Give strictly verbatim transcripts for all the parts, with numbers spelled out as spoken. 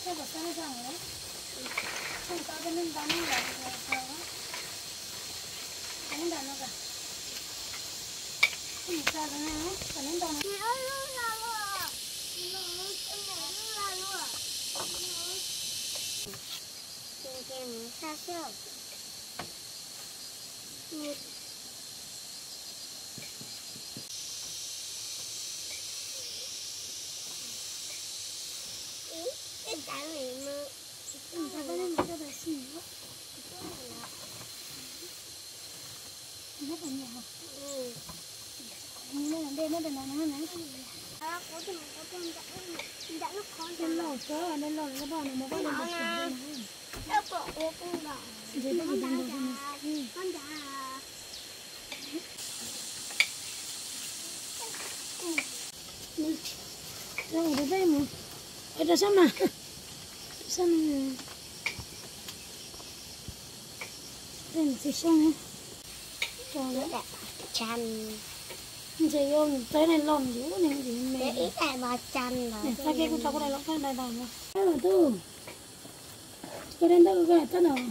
Thế bảo sao rằng đấy. Không có cái nên bán là sao đó. Cái nên bán nó cả. Không sao cái này hết, cái nên bán. Nó luôn là luôn. Nó luôn là luôn. Kem kem sao sao? Cái cái này mà Người ta có nên cho bà xỉ quá. Nó còn nhỏ. ừ. Nó làm đen nó đừng làm nó này. À, có thì có con đã đã nó khó Nó lột cơ, nó lột cái bò này nó có lên một cái này. nó bỏ ô con đỏ. Rồi nó bị đằng đầu này. Con đá. Rồi ở đây mà. Ở đây sao mà? Sao mà? Đây là gì xong hết. Rồi Nó đẹp chăn. Chị ơi, tới này lon dữ này gì mẹ. Để ít lại vào chăn rồi. Nè, cái con cháu có đây lon cái này này mà. Cái là tu. Cái đến đâu cái tất nào.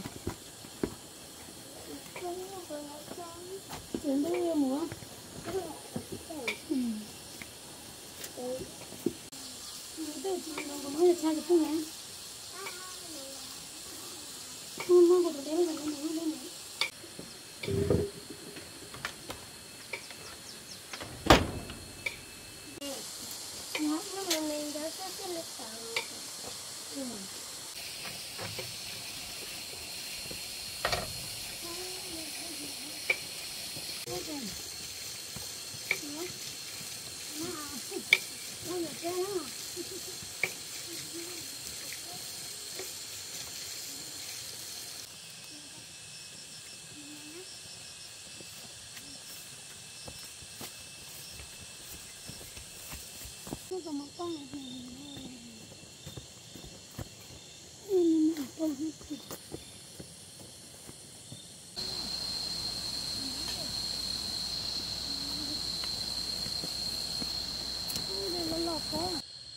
Đến đâu yêu múa. Ừ. Tôi chỉ đâu có mới cha được không nhá. Không không có được đấy bây giờ nó muốn lên này. Mình đã có cái lịch sử. Ừ. Nó có một con này này. Ừ, con hết rồi. Đây là lọt quá.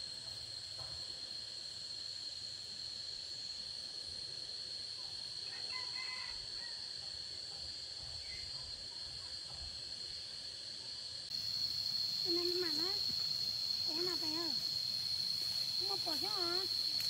Cái này mà nó em mà phải ơi. Không có bỏ chứ hả?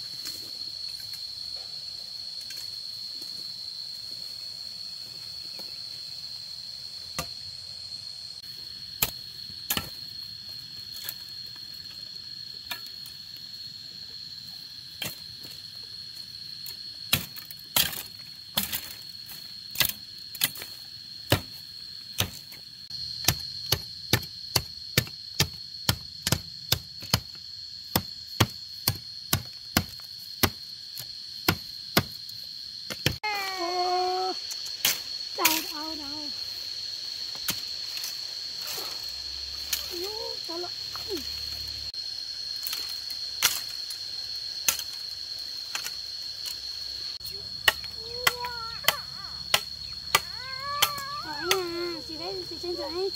Trên trời.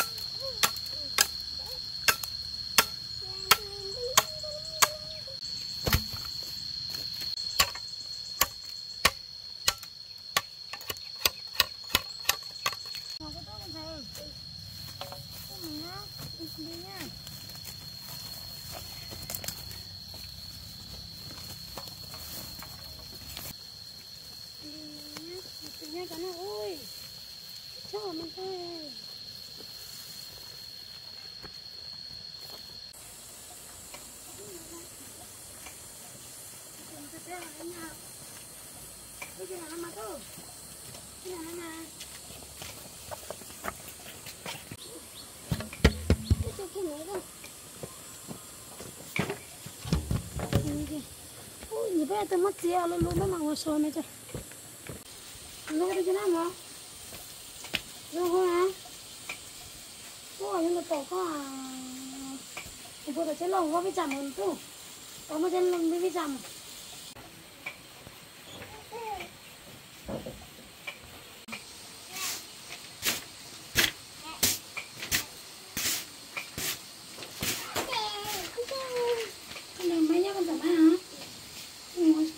Ngồi cái tốt con thầy. Cái mình á, đi nha. Đi nhá, tự nhiên cái nào ôi. Sao mình thôi. Bây giờ nó mà thôi. Bây giờ nó mà. Cái chỗ kia nữa đâu. Ui, nhìn bây giờ tôi mất dìa luôn luôn nó mặc vào sổ này cho. Nó có đi cho nó mà. Rồi không hả? Có nhưng mà tổ có à. Thì tôi đã chế lòng có bị chạm hơn tu. Có một chân lòng bị chạm. Cái này mấy nhá con chả hả?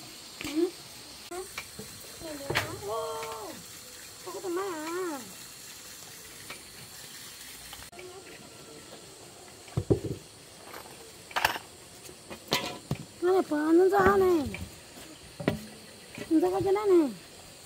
phở nó ra này, nó ra cái chân này này.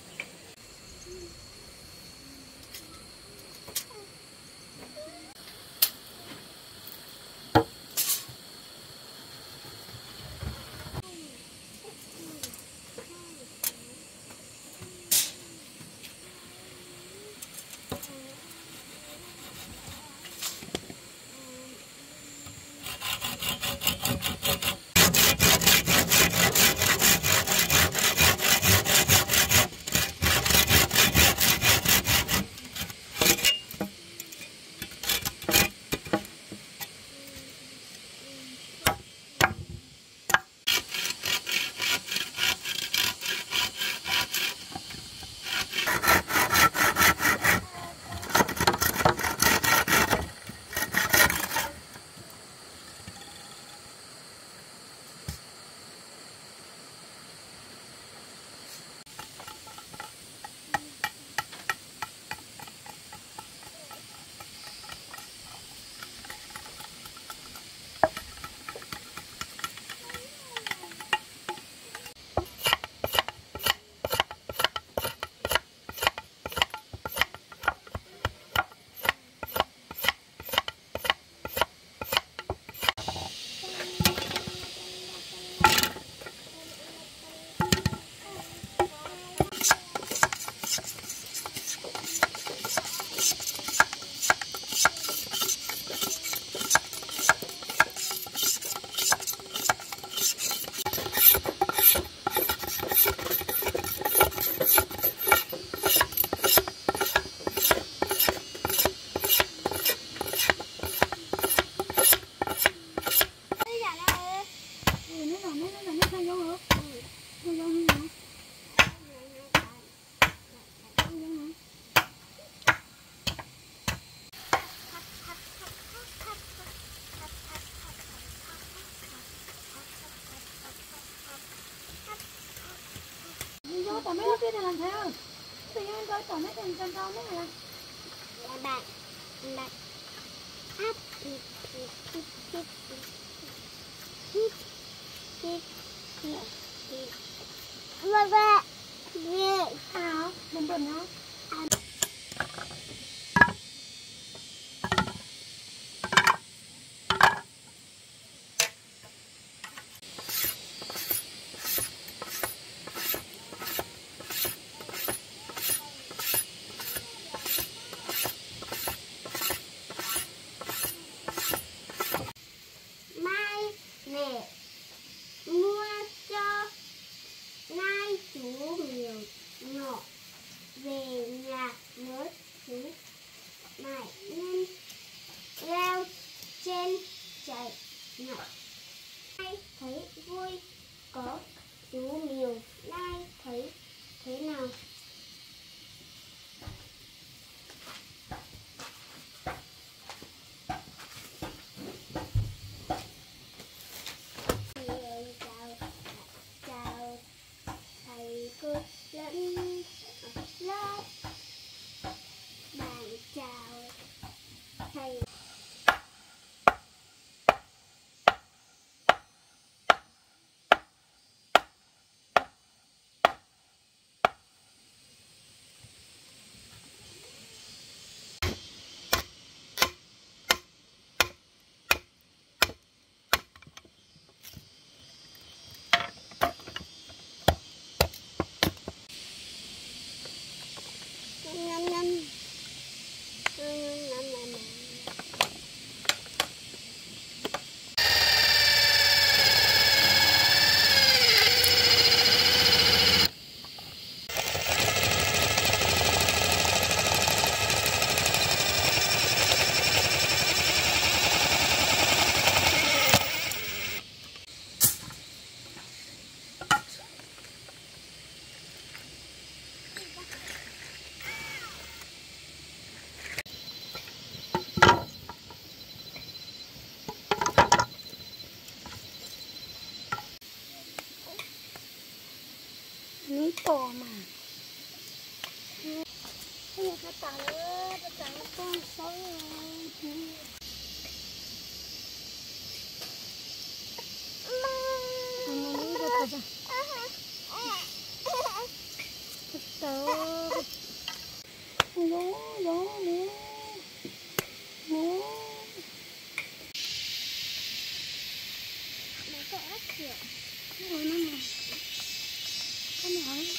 Tỏ mấy cái này làm theo. Tự nhiên coi tỏ mấy cái chân cao mấy này. Bạn bạn áp hít hít hít hít hít hít hít hít vâng vâng về Nào, đừng buồn nào. mua cho nai chú miều nhỏ về nhà mới chú mày nên leo trên chạy nhỏ. Nai thấy vui có chú miều, nai thấy thế nào? Lẫn lớp bạn chào thầy. Ngâm ngâm ngâm ngâm ngâm ngâm. Ní to mà. Bây giờ ta ơi, ta tả con sói ơi. Mama. 가자. 됐다. 너, 너, 너, 너. Nó có ớt kìa. Nó rồi nó mà. Cái này hả?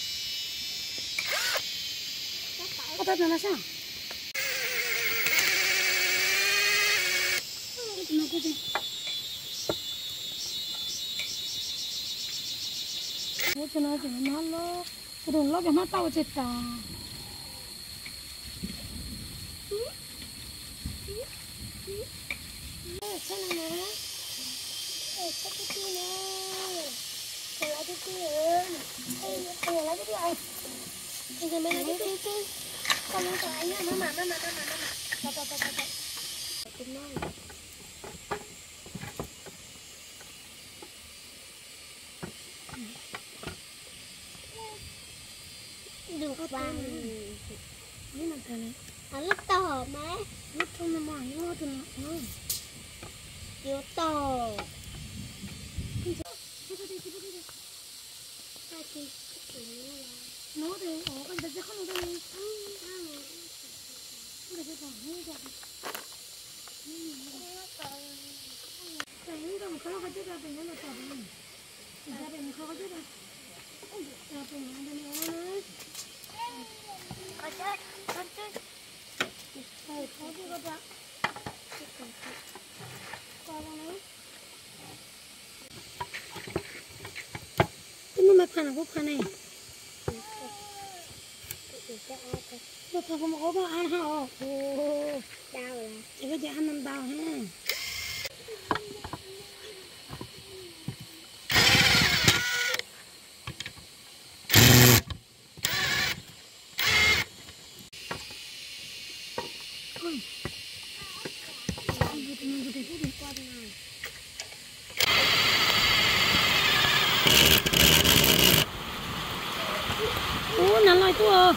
Có tao nó sao? Nó cái gì? Nó cho nó cho nó nó cái đồ nó cho nó tao chết ta. Xem nào nè. Ê, cái cái nè. Còn lại cái kia. Ê, còn lại cái kia ai? Bây giờ mình lấy cái kia kia. Con nó lại nha, mama, mama, mama, mama. Tao tao tao tao. Cái này. Được vàng. Ini nak kena. Nó to hả má? Nó to nó mày, nó to nó. Yếu to. Nó thì ở cái đất chắc không đây. Cái đất còn hơi đẹp. Cái này đâu mà khó cái chết ra bên nó là to hơn. Ra bên khó cái chết ra. Ra bên nó bên nó nữa. Có chết, có chết. Ơi, có gì có ra. Qua đây đấy. Ini makan aku kan ni. Nó thật không có bao ăn hả? Ồ, Đau là. chỉ có ăn năm bao ha. Ôi, anh vừa mình vừa thấy đi qua đây này. Ủa, nắn lại tôi à?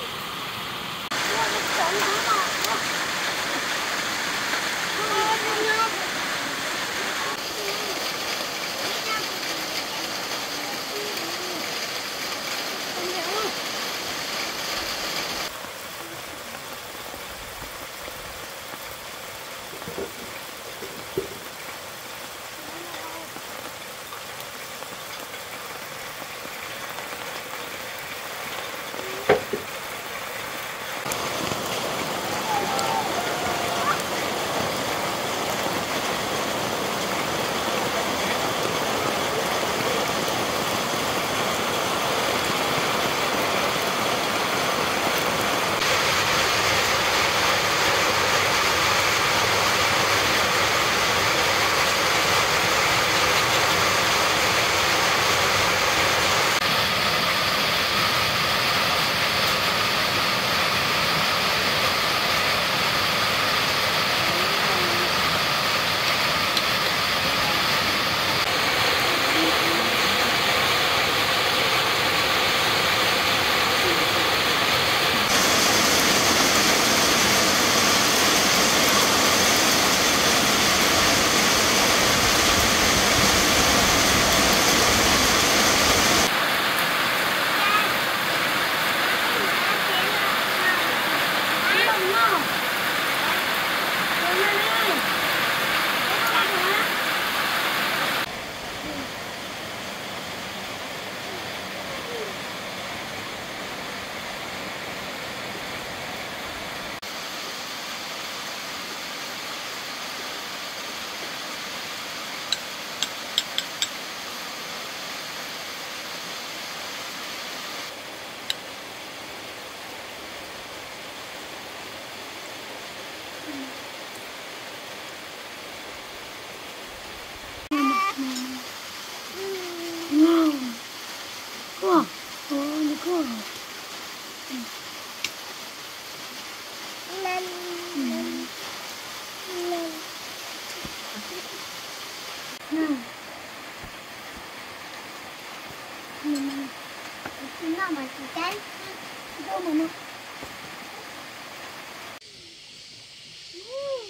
Nó mà chị tránh. Đâu mà nó.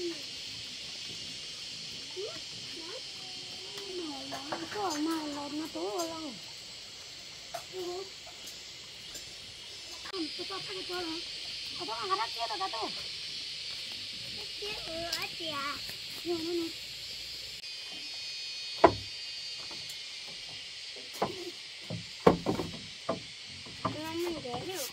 Có mà lọt nó tố rồi đâu. Tôi cho cái cho rồi. Ở đó ăn cái kia rồi cả tôi. cái chiếc ở chè Nhiều nữa nè. nó mình để được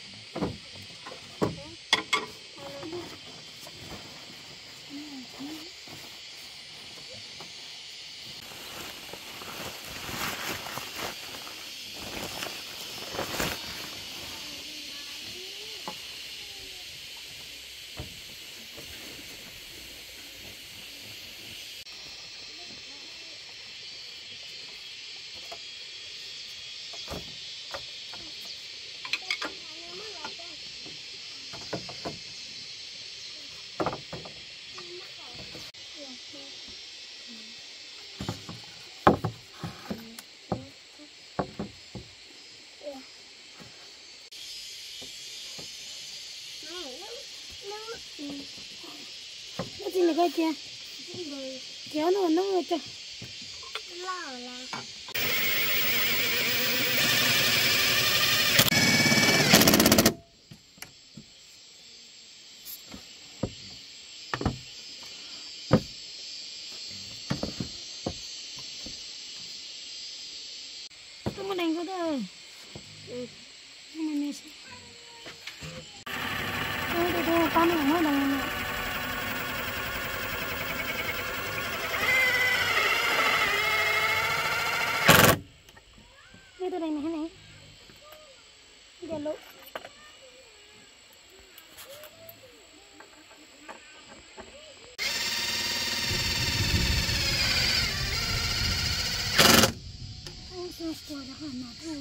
Nó chỉ là cái kia. Kéo nó nó cho. lo là Tôi muốn đánh cái đó. Ừ. Nhưng mà nè. Tôi tôi tôi con nó mới đánh này. Đây tôi đánh này này. Để lộ. Tôi qua đó hả thôi.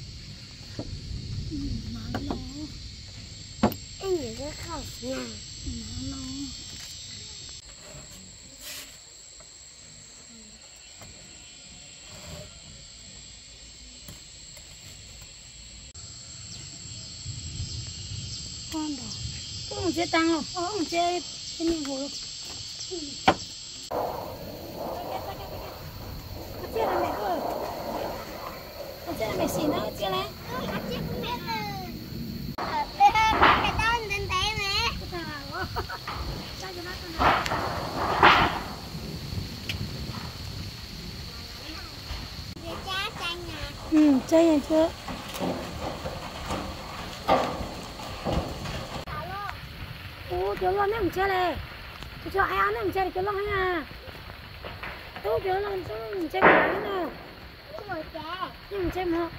Mà lo. em nhìn cái khẩu nhà Mà lo. Con đỏ. Có một chiếc tăng không? Có một chiếc cái miệng hồ không? Cái chiếc là mẹ cơ. Cái chiếc là mẹ xỉn đó, cái chiếc này. cái chiếc của mẹ ở đây cái đơn đến té mẹ Cái thằng nào? Sao cho nó con nào? để cha chanh nè Ừ, chơi này chưa? Ủa, kiểu lo nó không chơi này. Tôi cho ai ăn nó không chơi thì kiểu lo hay à. Tôi kiểu lo tôi không chơi cái gì nào. cái mồi chè Nhưng mà chơi mà.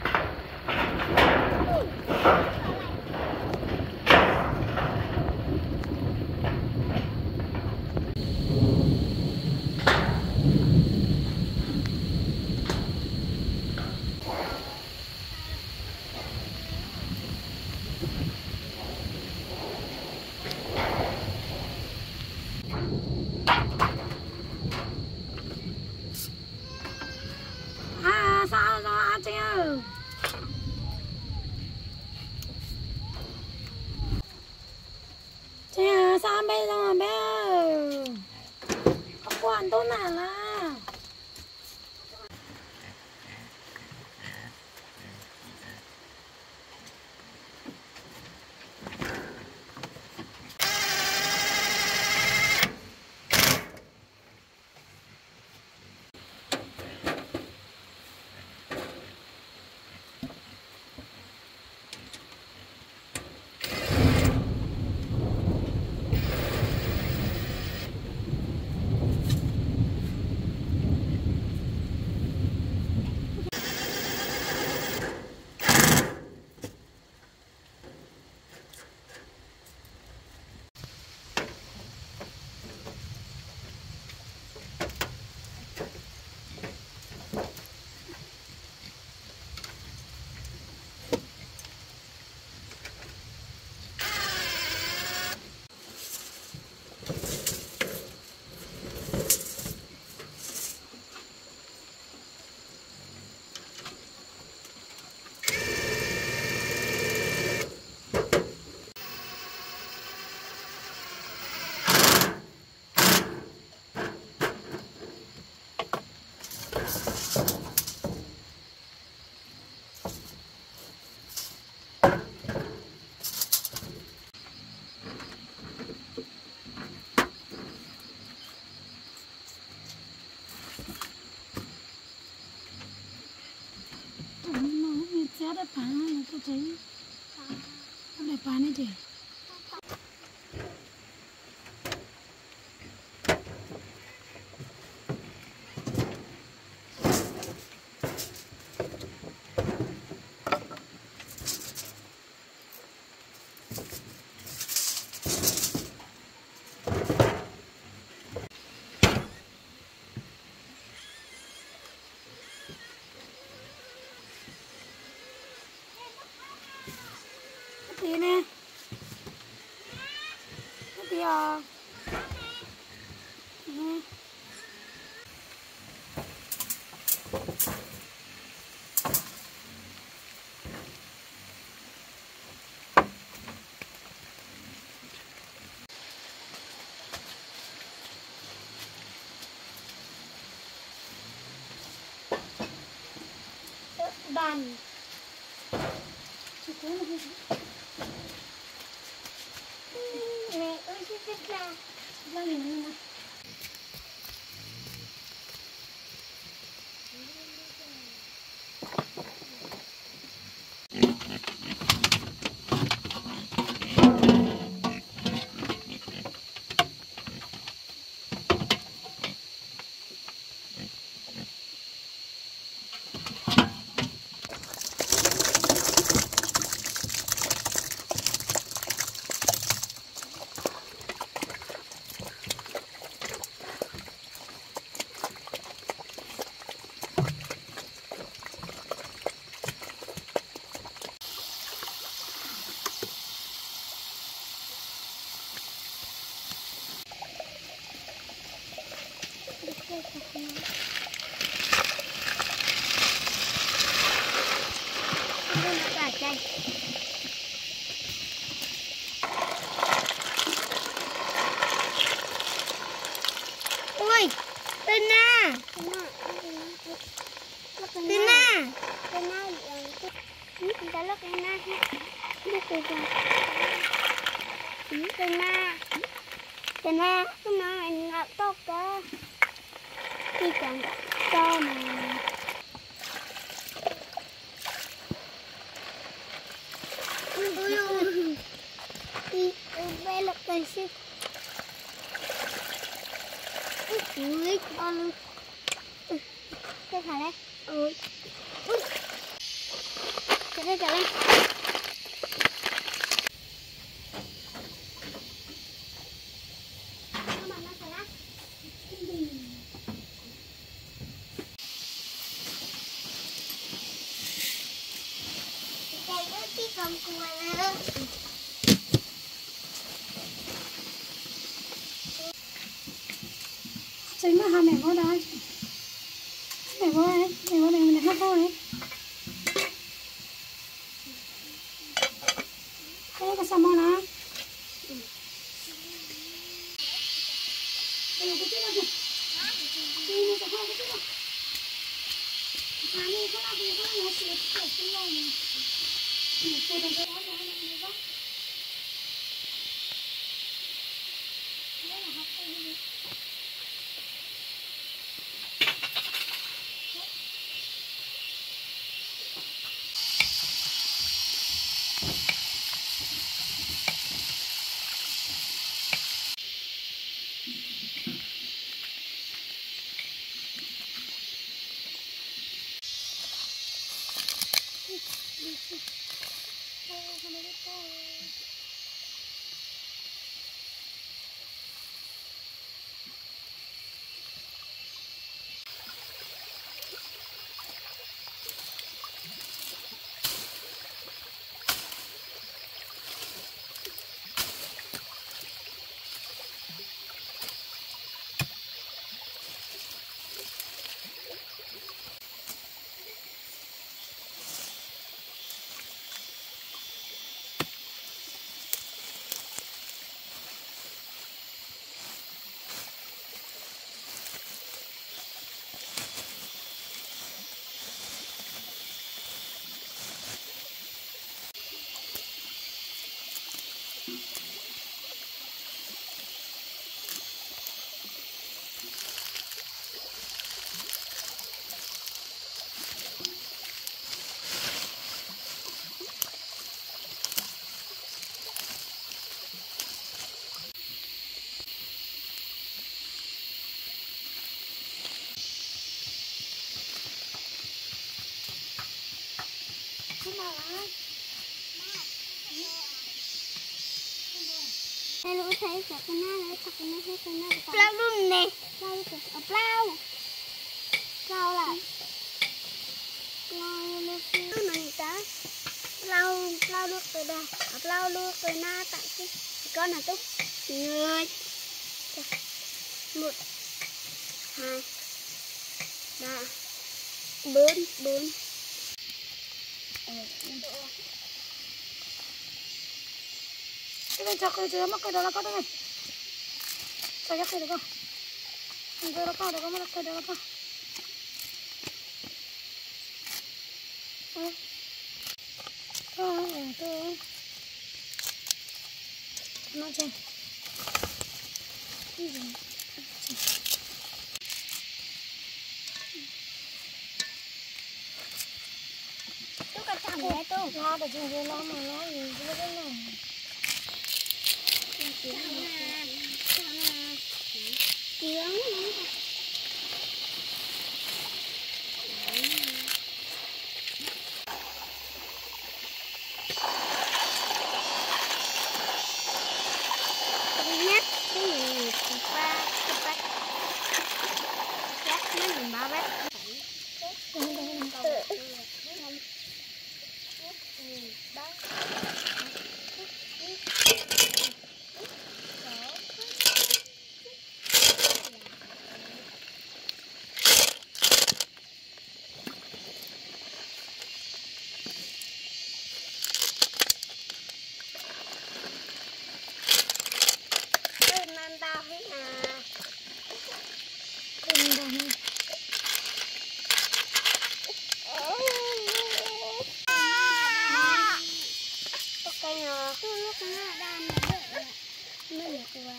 À, sao sao ăn chưa? Chà, sao ăn bây giờ bé ơi? Không quản tôi nào là. phá nó có thấy nó đẹp phá này chị. Tí nè tí à ừ. Đàn Mẹ ơi chị thích là ra liền nè. cả chanh. Ui, tên na. Tên na. Tên na. Tên ta lắc tên na. Tên na. Tên na. Tên na. Tên na anh ngọc tóc cả. Đi còn cho mà. Ui ui. Đi về lục tay xí. Ui con. Cái thằng đấy. Ui. Ui. Cái đây cả lên. Con cua nữa. Chính mà hai mẹ có đó. Mẹ có ấy, mẹ có này mình hát thôi ấy. Cái cái sao mà nó? Đây cái gì đó. Đây nó có cái gì đó. Anh có làm gì có nó sẽ sẽ xuống rồi. Mình sẽ đừng có nói cho nó nữa đó. Đây là học cái gì? không nào lá đây lũ thấy cả cái na đấy cả cái na hết cái na plau luôn nè plau đi ở plau plau là plau luôn này ta plau plau nước từ đây ở plau nước từ na tại cái con là túc người một hai ba bốn bốn cái này cho cái dưới mà cái đó là có đây này cho cái này được không cái đó là có được không mà cái đó là có thôi thôi thôi nó chơi tôi cần chạm đấy tôi nó để chừng dưới nó mà nó gì cái cái này tiếng nhé cái gì ba ba chắc nó nhìn ba bét tao hết à không đâu nữa ok rồi tôi lúc nó đam nó nó được quá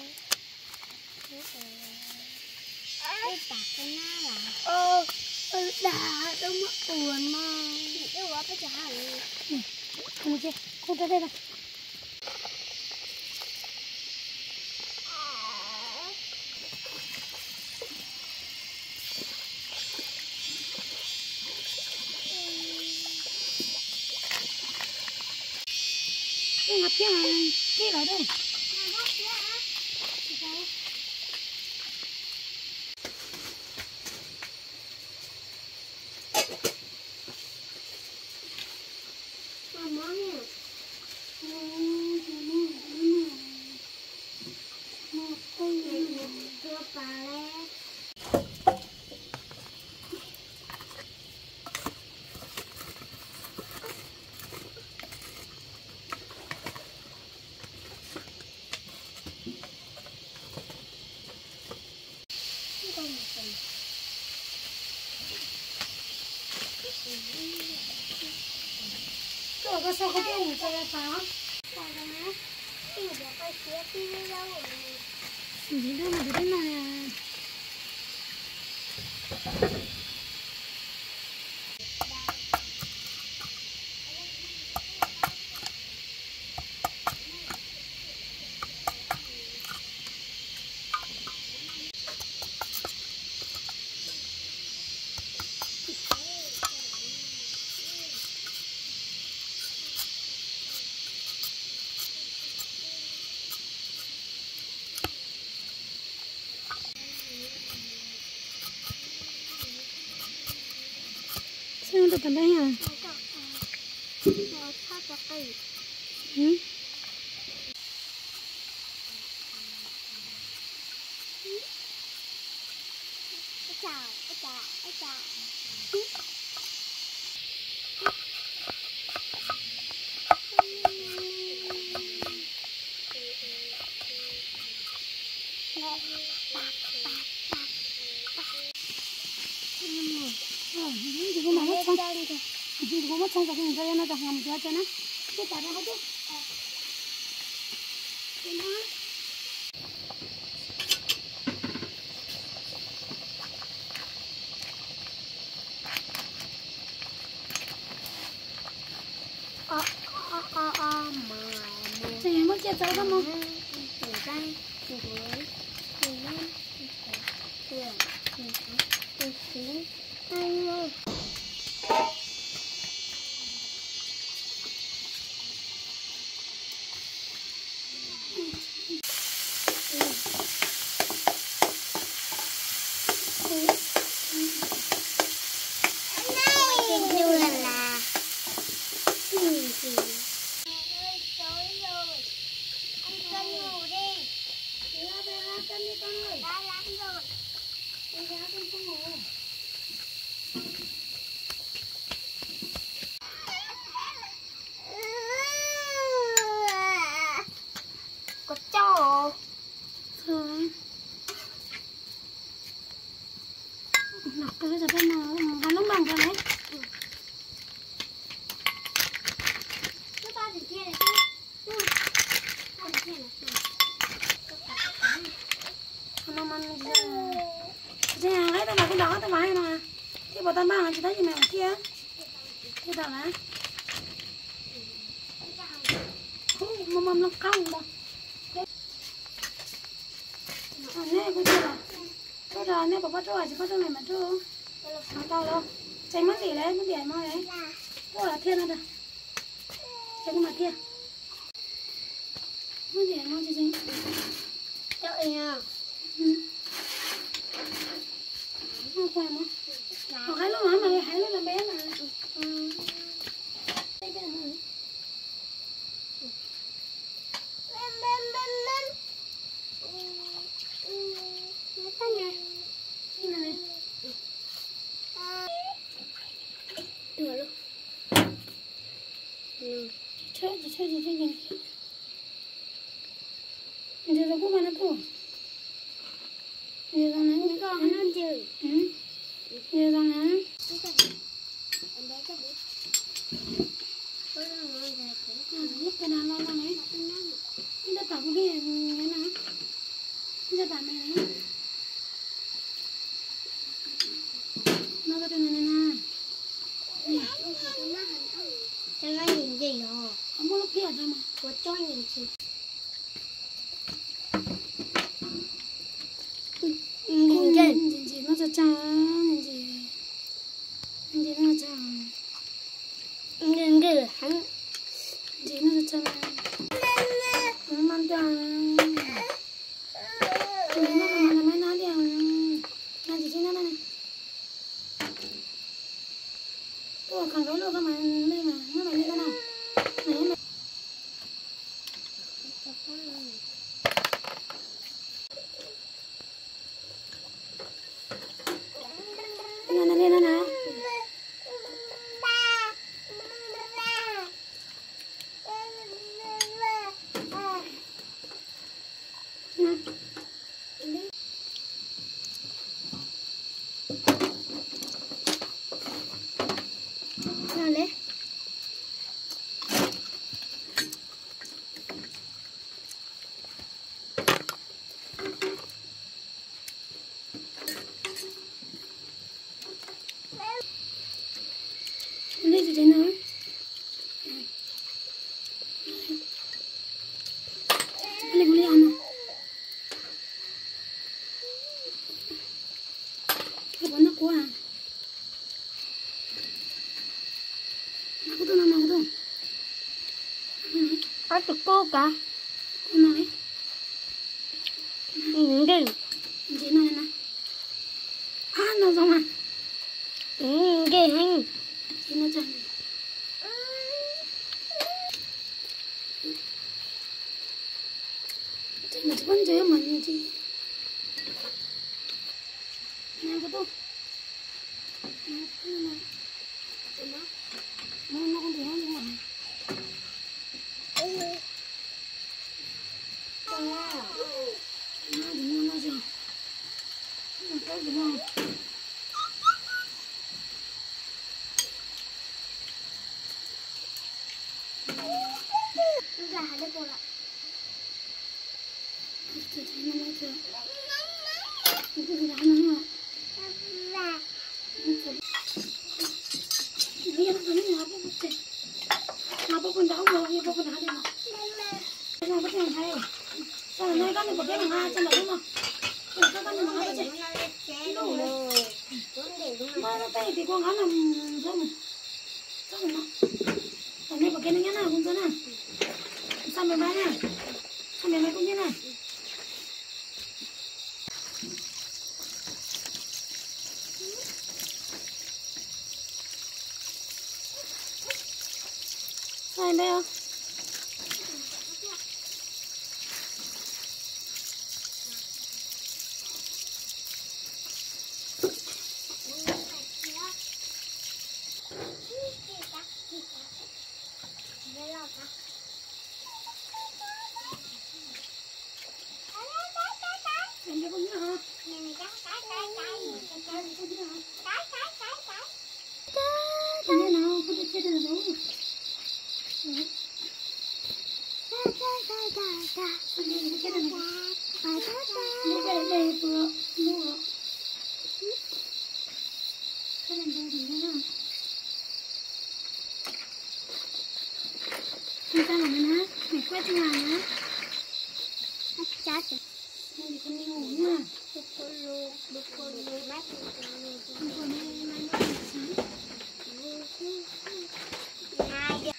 cái tạc cái na là ờ đã đâu mất tuần mà cái quá cái chả không chứ không ra đây đâu ngập kia mà kia ở đây tôi có sao có biết người ta là phá cái gì cái kia cái đâu gì đâu mà thế này sao được tận đây hả ừ chào chào chào thì cũng mà mất xong thì cũng mất xong cả cái người nó tập ngầm cho cho nó cái tại nó chứ ờ ờ ờ ờ mà thì mất chết tới đó mà từ đây từ dưới từ năm từ từ từ từ hai mươi tới vải mà thì bảo tao mang chỉ thấy gì mày ở kia thì tao nè không mầm mầm nó cong mà nè bây giờ bây giờ nè bảo cho chỉ có cho này mà cho nó tao đâu tránh mất gì đấy mất gì mà đấy đó là thiên rồi tránh mặt thiên mất gì mà chỉ tránh Chơi nha. không quen mà họ hái lúc mà hái lúc là bé mà đây cái này Lên lên lên lên. Nó ta nè. cái này Được luôn. chơi chơi chơi chơi chơi giờ nó cũng mà nó thôi giờ nó nó Con nó chơi. ừ giờ nó Em bé cho biết. Có nó ngon rồi nó lúc cái nào nó nó này cái đó tao cái cái nào cái đó tao này nó cái này nè cho nó nhìn gì hả? không có lúc kia đâu mà Của cho nhìn gì? nhìn gì nhìn gì nó cho cha nhìn gì nhìn gì nó cho cha Nhìn gì hắn? gì nó cho cha nó mang cha nó mà nó mới nói đi à nó gì chứ nó này tôi còn cái luôn cơ mà đây mà nó mày như thế nào này mày nè nè nè nè Nào lấy. đây thì thế nào lấy lấy ăn à cái bún nó quá à nó có tôi nó nó có tôi Có tụi cô cả. nó đấy Nhìn gì? gì nó này nè à nó giống à Nhìn gì hắn? gì nó chẳng chẳng là vẫn chơi mà như gì nè có tôi nó nó không thể ăn được nó thì mua nó gì nó có gì không Nó là hắn đấy cô ạ. thì thấy nó mới chưa cái gì đó nó mà Là bây giờ nó nó ngáp nó chết ngáp con đau rồi ngáp con đau đi mà nó bắt đầu hay sao này con này có cái bằng hai sao là đúng không cái con này bằng hai chết đủ rồi mà nó tay thì con hắn làm không không nó còn này có cái này nhá nào cũng thế này sao mày mai này sao mày mai cũng như này sao em đây không em đây cũng như hả cái này nào có được chơi được đâu cái này cái này đây vừa mua cái này vô thì thế nào chúng ta làm gì hả mày quét cho nào nhá Chát đây thì con đi ngủ nha được con luôn được con luôn mát con còn đi mai nữa sáng hai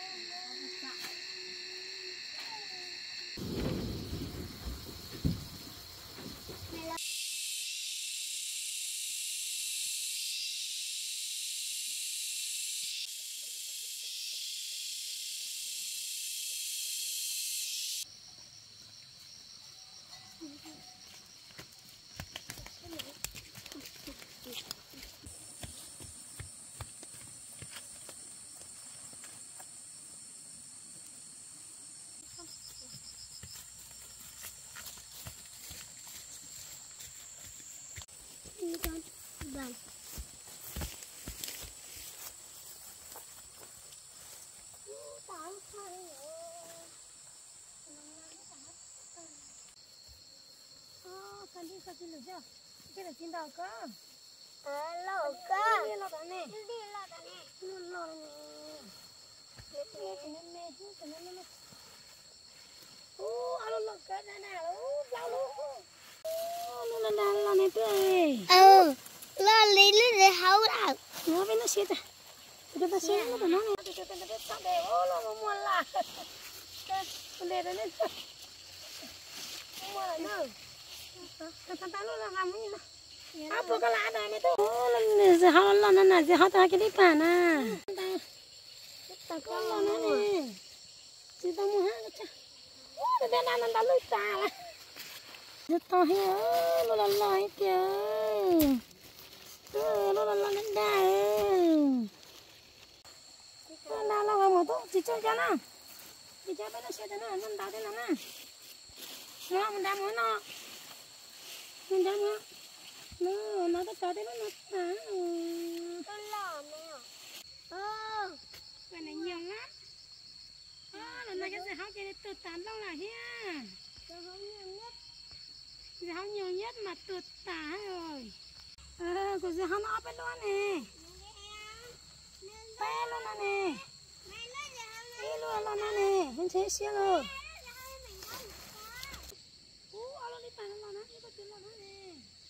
con bằng tao phải ờ con đi con đi được chưa cái là chín đầu cơ ờ lẩu cơ đi lo đó nè đi lẩu đó nè luôn lo nè mẹ cái này mẹ cái này mẹ ô alo lo cái này nào lao luôn ô nó là là này tươi ừ lo lấy lấy để hấu nào nó bên nó xịt à chúng ta xịt nó nó này chúng ta biết sao để ô lo nó mua là vấn đề đó nên mua là nữa ta ta ta nó là làm như nào áp vào cái lá này này tôi ô lần giờ họ lo nó là giờ họ ta cái đi phản à ta có lo nó này chỉ ta mua hàng chứ ô để để nó nó lôi ta là rất to he nó là lo hết kìa nó là lo lên đà nó là lo một tốt chỉ chơi cho nó chỉ chơi bên nó chơi cho nó nó đào thế nào nè nó mình đang muốn nó mình đang muốn nó nó cái trò thế nó nó con lò mẹ ơ cái này nhiều lắm ơ lần này cái gì hao cái từ tán lâu là ha cái hấu nhiều nhất gì hao nhiều nhất mà từ tán rồi ờ cái gì hao nó bên luôn nè bé luôn nè bé luôn luôn nè bên chế xíu rồi ô alo đi tán lo nó đi có chuyện lo nó nè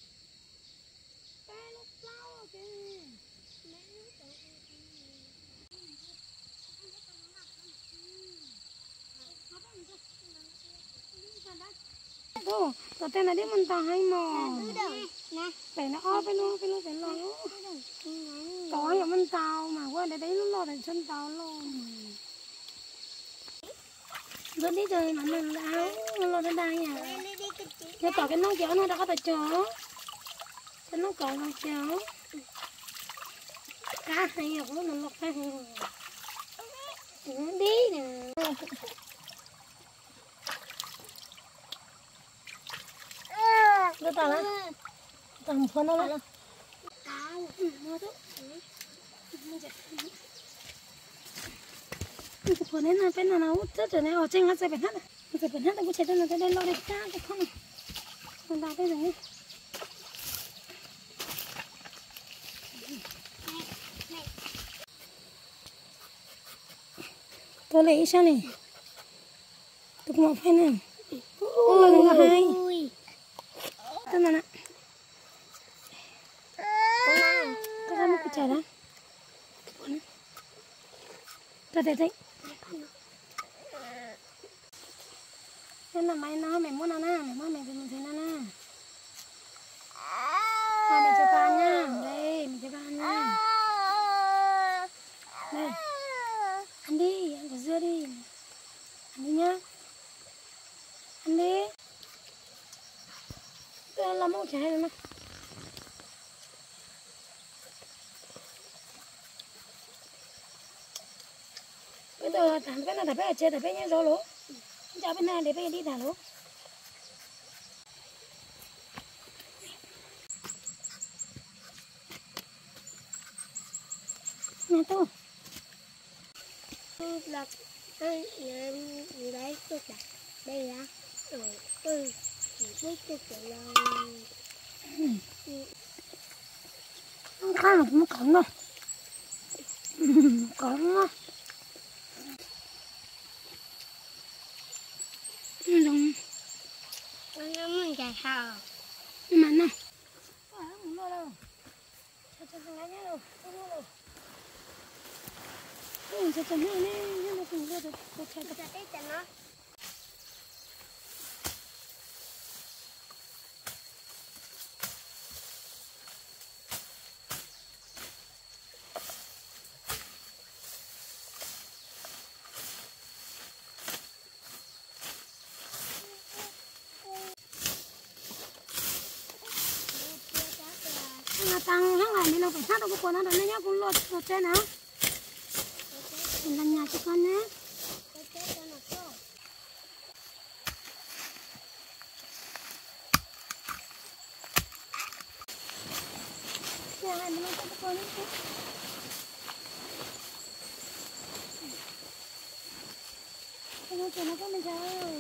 bé lúc lâu cái ô tao tên là đi mình tao hay mò phải nó o phải luôn phải luôn phải lo có hiểu mình tao mà qua để đấy nó lo thành chân tao luôn rồi đi chơi mà mình áo nó lo đến đây à nó có cái nón chó nó đã có tài chó cái nó còn con chó cá hay học nó nó cá hay đi nè nó tao á tao một phần nó là tao nó đó cái phần này là bên nào nó rất rồi này ở trên nó sẽ bên hết này sẽ bên hết nó cũng sẽ cho nó cái đây lo đây cá cái không còn đào đây rồi tôi lấy sao này tôi cũng phải nè ôi nó hay tên là nè cái ra một cái chả đó tôi thấy thấy nên là mày nó mày muốn nó nè mày muốn mày thì mình thấy nó nè à mày chơi con nha đây mày chơi con nha đây ăn đi ăn quả dưa đi ăn đi nhá ăn đi tôi làm một trái rồi mà bây giờ thằng cái nào thằng bé ở trên thằng bé nhá gió lố chào bên này để bé đi thả lố nhà tôi là đây đấy tôi đặt đây là ừ ừ biết tôi tự làm không khai mà cũng cẩn đâu cẩn á đúng nó mình chạy thở nhưng mà nó không lo đâu cho cho thằng ấy đâu không lo đâu ừ cho cho này này nhưng mà cũng lo được được chạy chạy tới chạy nó là tăng tháng này mình đâu phải sát đâu có quần nó đấy nhá cũng lột lột trên hả mình làm nhà cho con nhé nhà này mình làm cho con nhé nó cho nó có mình chơi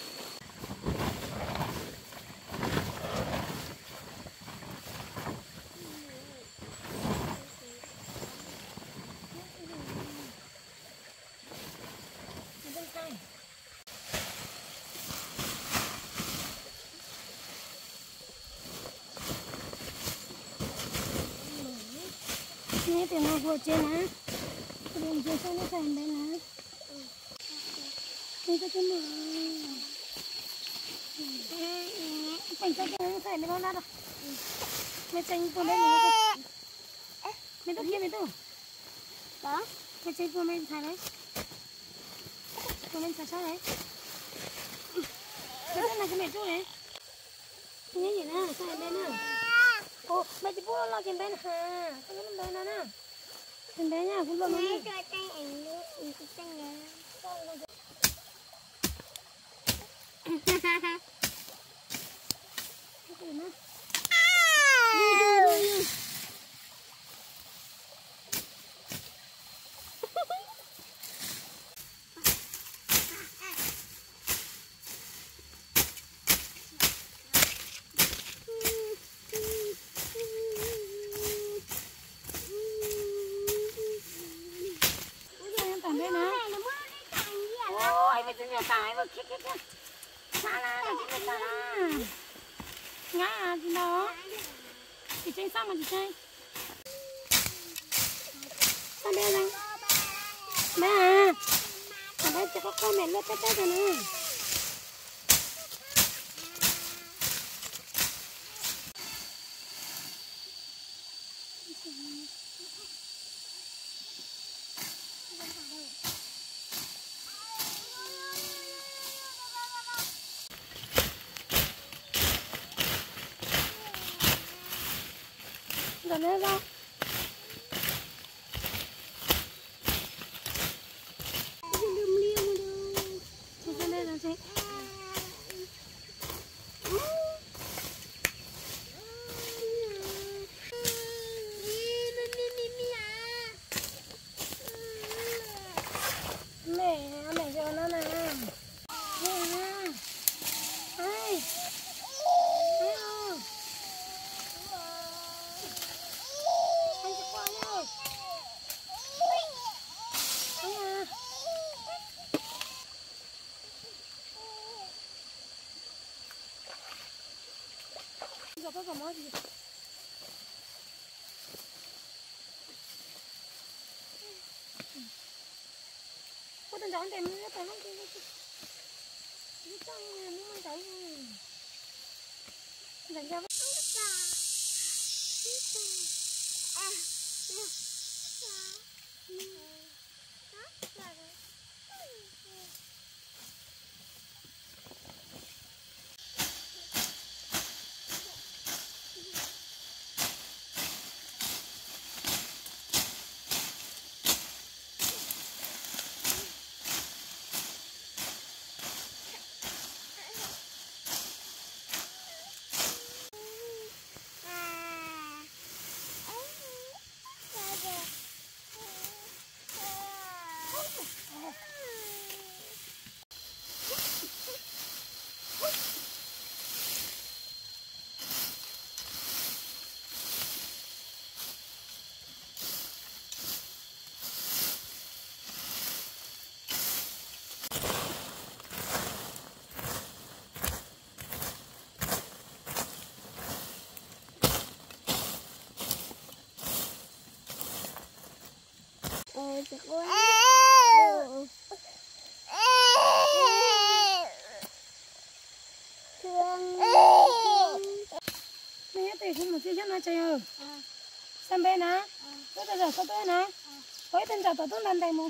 ini tengah buat cina, kemudian jasa ni sampai nak, ini tu cuma, pencet yang saya ni mana dah, pencet pun dah ni, ni tu kia ni tu, đó pencet pun main saya, pun main saya saya, pencet nak kena tu ni, ni ni na, saya ni na. Ồ, mẹ chỉ bố lo trên bé nè ha, con lên bé nè nè, trên bé nha, cũng lo luôn đi. cho tay em nữa, em chỉ tay nè. Cái gì nữa? Cái vực kia kia kia xa la là chị xa la ngã à chị đó chị chơi sao mà chị chơi sao đây rằng bé à ở đây chỉ có con mẹ lướt tết tết rồi nè rồi nữa ra cho đây là chị mẹ mẹ cho nó nè mẹ nè ai giờ có còn món gì có tên chọn tìm nó tìm nó tìm nó nó trong nó mới thấy dành cho được luôn. Thương. Mẹ thì cũng một chiếc nó chơi ơi. Xem bên á. Tôi bây giờ có tôi nè. Với tên giờ tôi tôi làm đây một.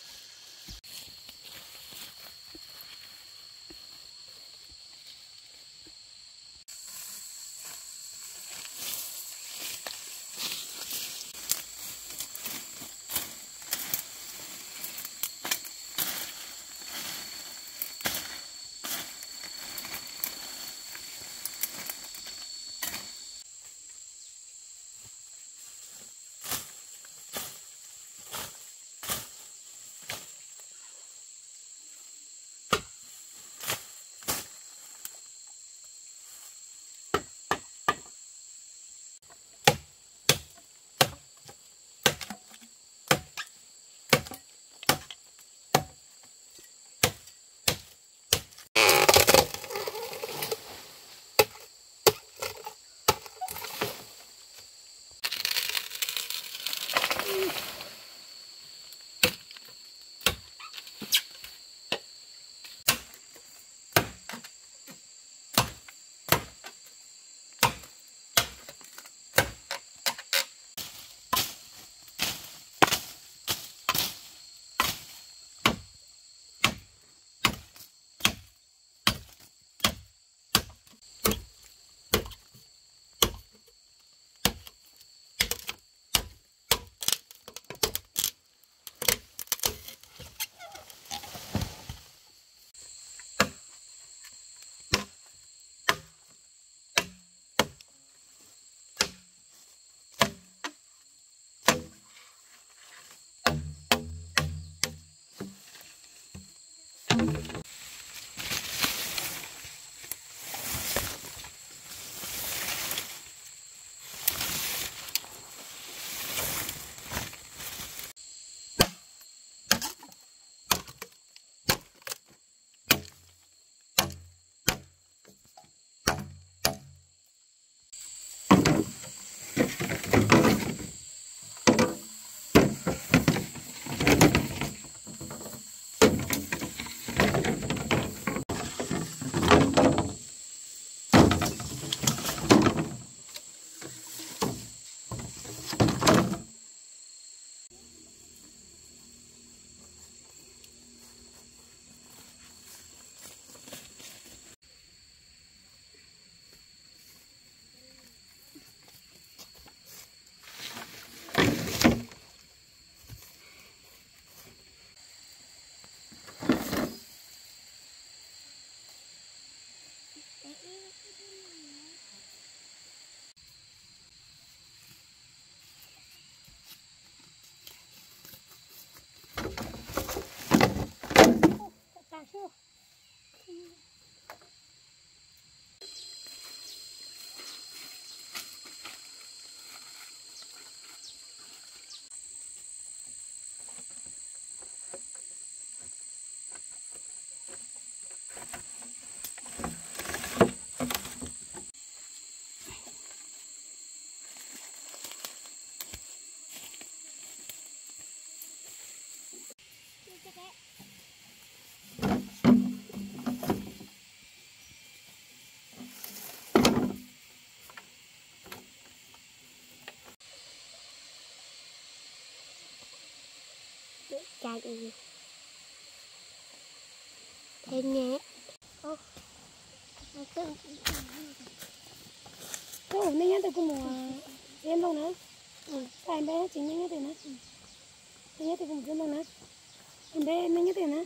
Chưa. Chạy thêm nhé. Ô, nó cứ Cô nên nhớ tôi cũng mua em đâu nữa. Ừ, em bé chính nên nhớ tiền nữa. Nên nhớ tôi cũng em đâu nữa. Em bé nên nhớ tiền nữa.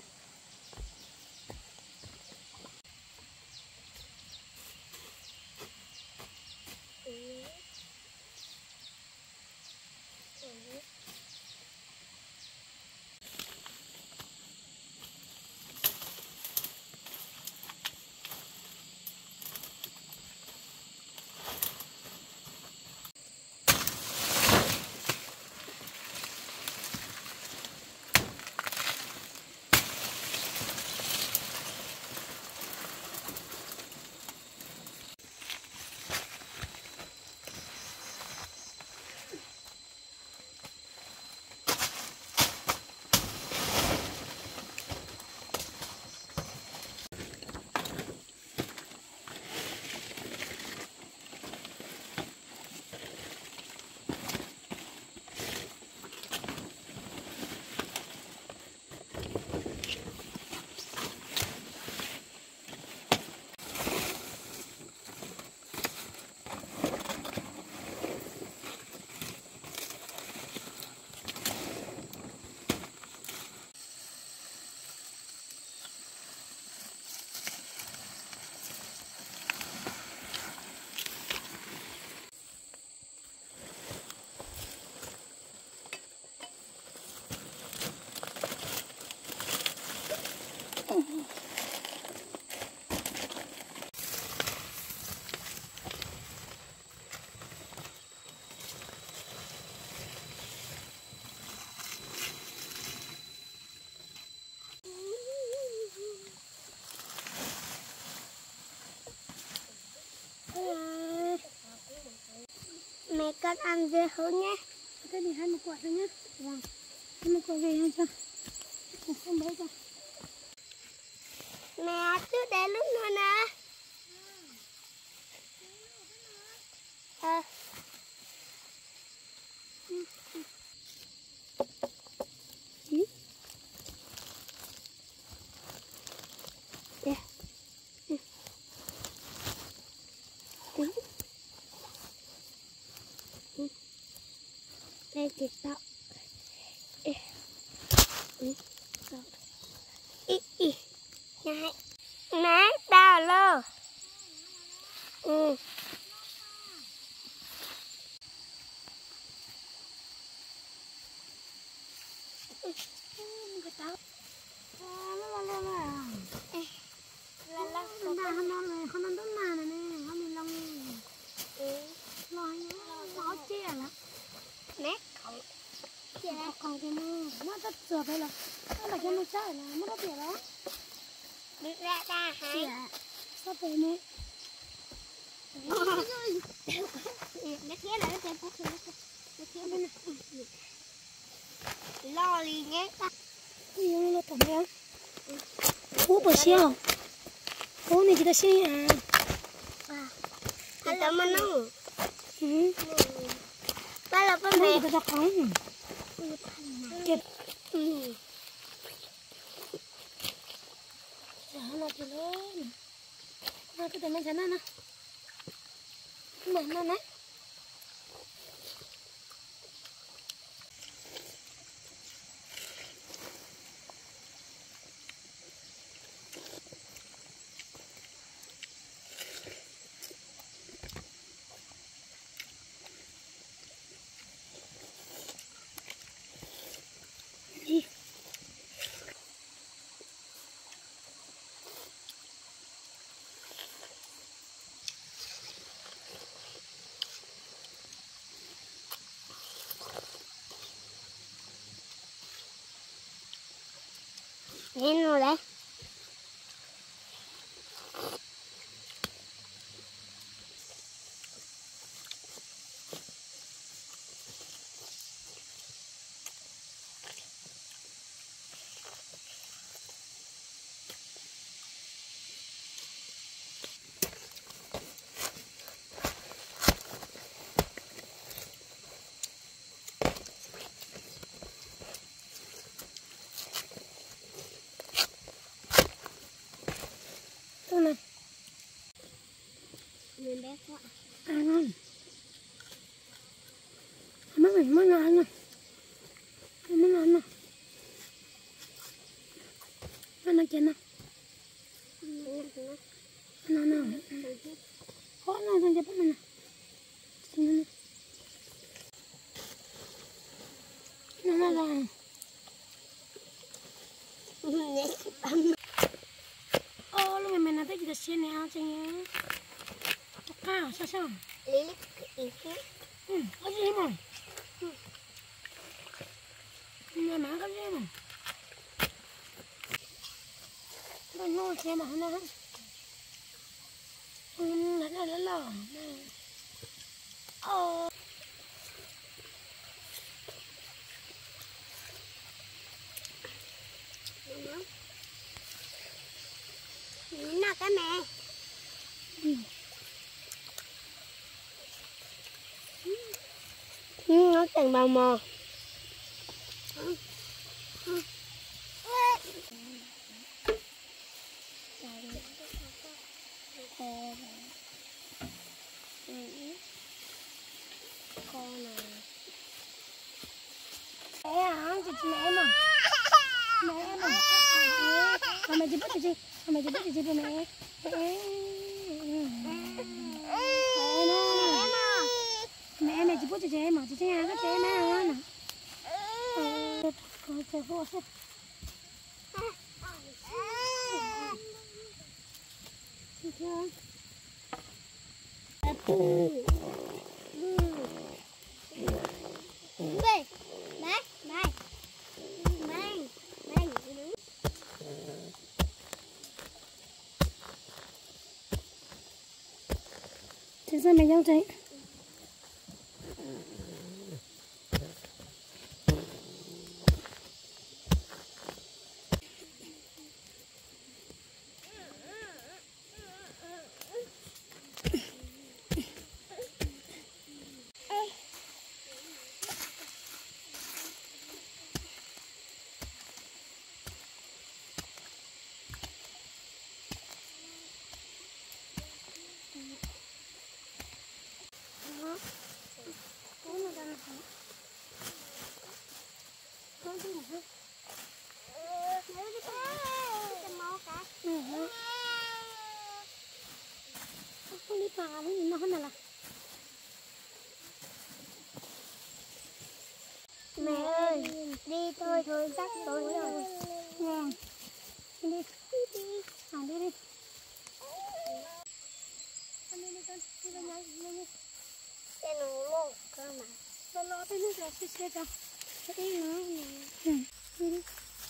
Mẹ con ăn dưa hấu nhé. Thế thì hai một quả thôi nhé. Vâng. Hai một quả về hay chưa? Không bấy cho. Mẹ trước đây lúc nữa nè. Ờ. Ừ. Yeah. Ừ. Ừ. Ừ. Đây thì tao. Ừ. Ừ. Ý ý. Này. Mẹ tao lơ. Ừ. Cái táo. À, la la la la. La la. Không ăn không ăn này, không ăn đốn mà này nè, không mình long. Ừ. Lòi nhá, nó chia lắm. Mẹ không. Chia còn cái mưa, nó rất sửa phải là, nó là cái mưa trái là nó rất tiền đó. Đi ra ta hả? Dạ. Sắp về nè. Nó kia là nó xem phút nó kia bên này. Lo đi nhé ta. Ui dồi, nó tầm ra. Phú bờ xiêu. Phú này kita sini à. À. Hello mana? Ừ. Ba là con Nó mẹ. kita tak kau. Kep. Ừ. Jangan lagi lên. Nó cái tên nó chán nè. Nè nè nè. Đi. Nghe rồi đấy. Đâu này. Mình bé quá. À ngon. Mất rồi, mất rồi anh ơi. Mất rồi anh ơi. Anh ơi chén nào. Nào nào. Khó nào thằng chép mình nè. Xin nè. Nào nào nào. Ô, lúc mình nói tới kita sini aja ya. Cakap, sao? Lilit ini. Ừ, có gì mà. Nhà má có gì mà. Nó ngon xem mà nó. Ừ, nó là nó lò. Ô. Nào cái mẹ. Ừ. Ừ, nó từng bào mò. Ừ. Ừ. Con này. Mẹ hả? Chị mẹ mà. Mẹ mà. Mà mẹ chỉ bắt chị. Mà mẹ chỉ bắt chị mẹ. Mẹ. Mẹ mẹ chỉ bắt chị mà chị nghe cái trẻ mẹ nè. Coi trời vô hết. chỉ xem mấy dâu chị không đi phà với nó hơn là mẹ ơi đi thôi thôi chắc tối rồi vâng đi đi đi à, đi đi con đi đi con đi vào nhà đi đi cái nó lộn cơ mà lo lo tới nước rồi xí xí cho đi nữa ừ đi đi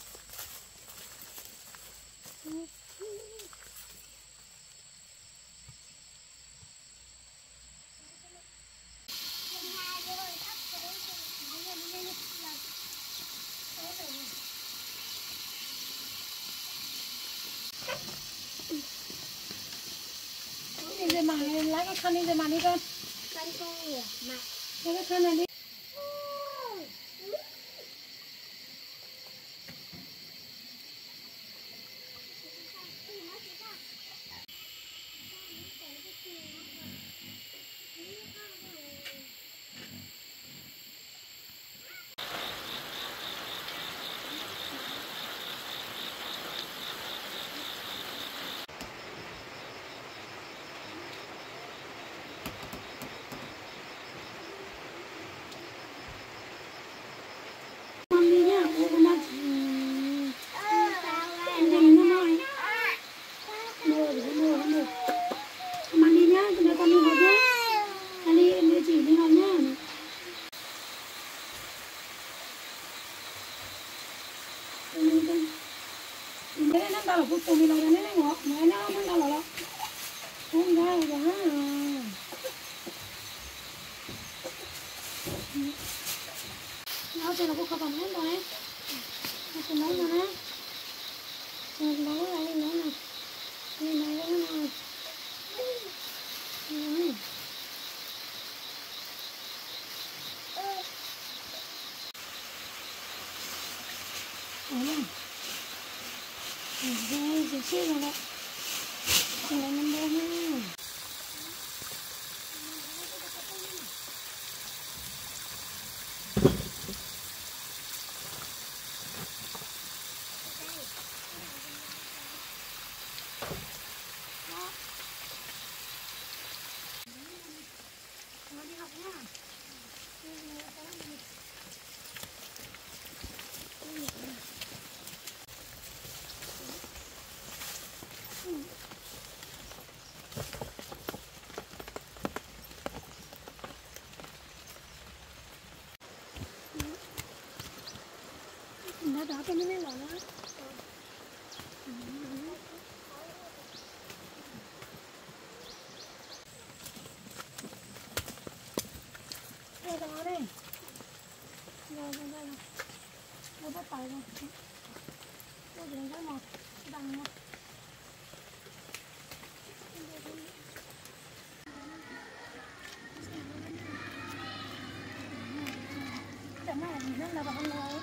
đi rồi mà lấy cái khăn đi rồi mà đi con con không hiểu mà lấy cái khăn này đi Hãy subscribe cho kênh Ghiền Mì Gõ để không bỏ lỡ những video hấp Đây, giờ xếp rồi đấy. Đây là năm đô ha. Nó đi học nhá. Nó đỏ cái nó mới lỏ đó. Đây đó đây. Rồi đây đây. Nó bắt tay rồi. Nó đến cái một đằng một. Cái này nó là bằng rồi.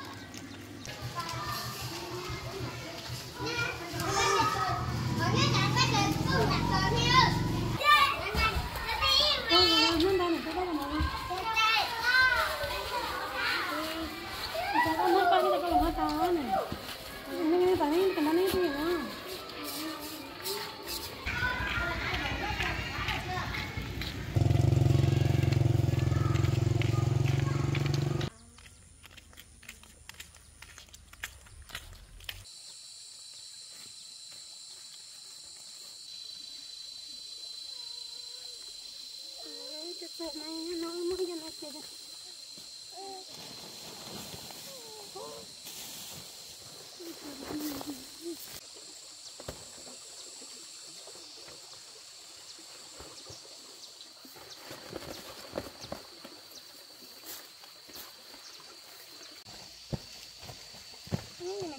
Cái này nó mới cho nó kìa.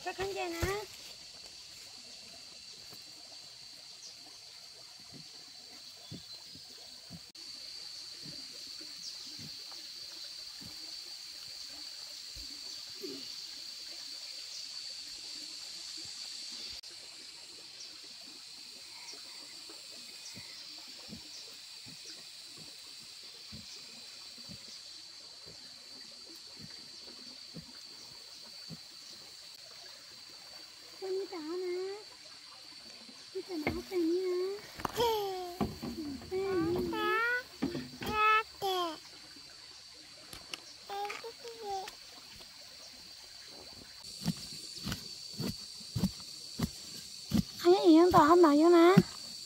Chắc khăn dây nè. Như tao nè, như tao nói phải nha. Anh ấy yên tao không nói vô nè.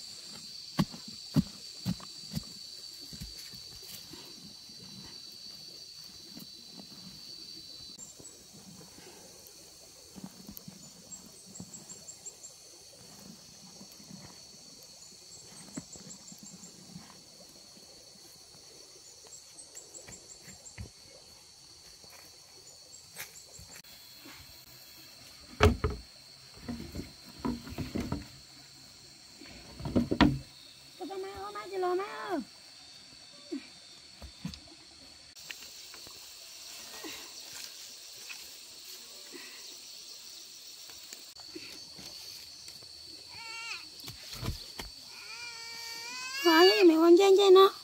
Má chị lo má ơi. Hóa với mẹ con trên trên nó.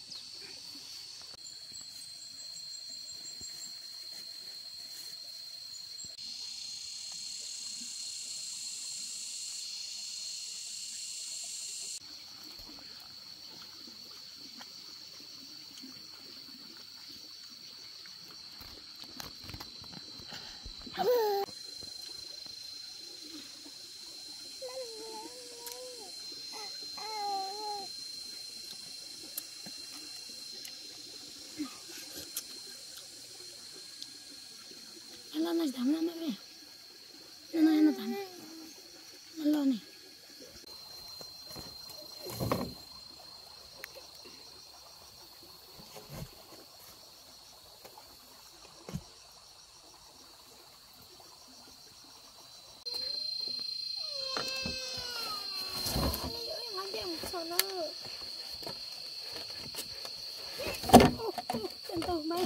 Nó nó thắm lắm mẹ. Nó nó nó thắm. Nó lo này. Chân tàu mày.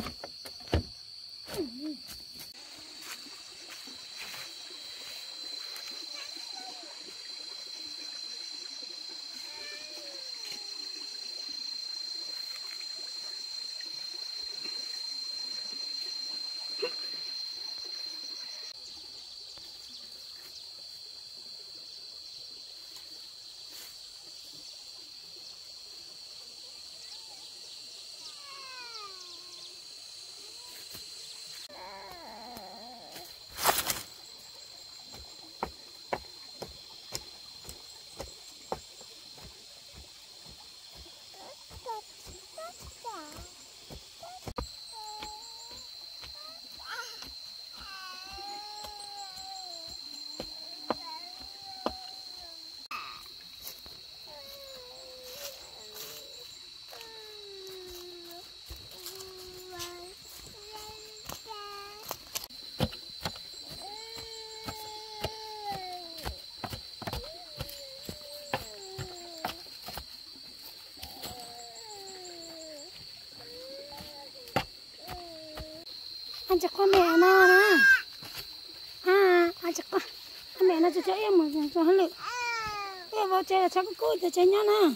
Anh chắc con mẹ nó nè. À, anh chắc con mẹ nó cho cho em một cho hắn lự. Bây giờ chơi là cháu cứ cúi cho chơi nhá nè.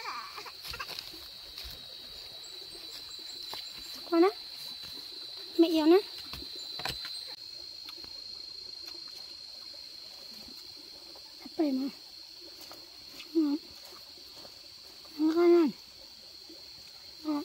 Con á. Mẹ yêu nè. Thật bể mà. Ừ. Nó con ăn. Đó.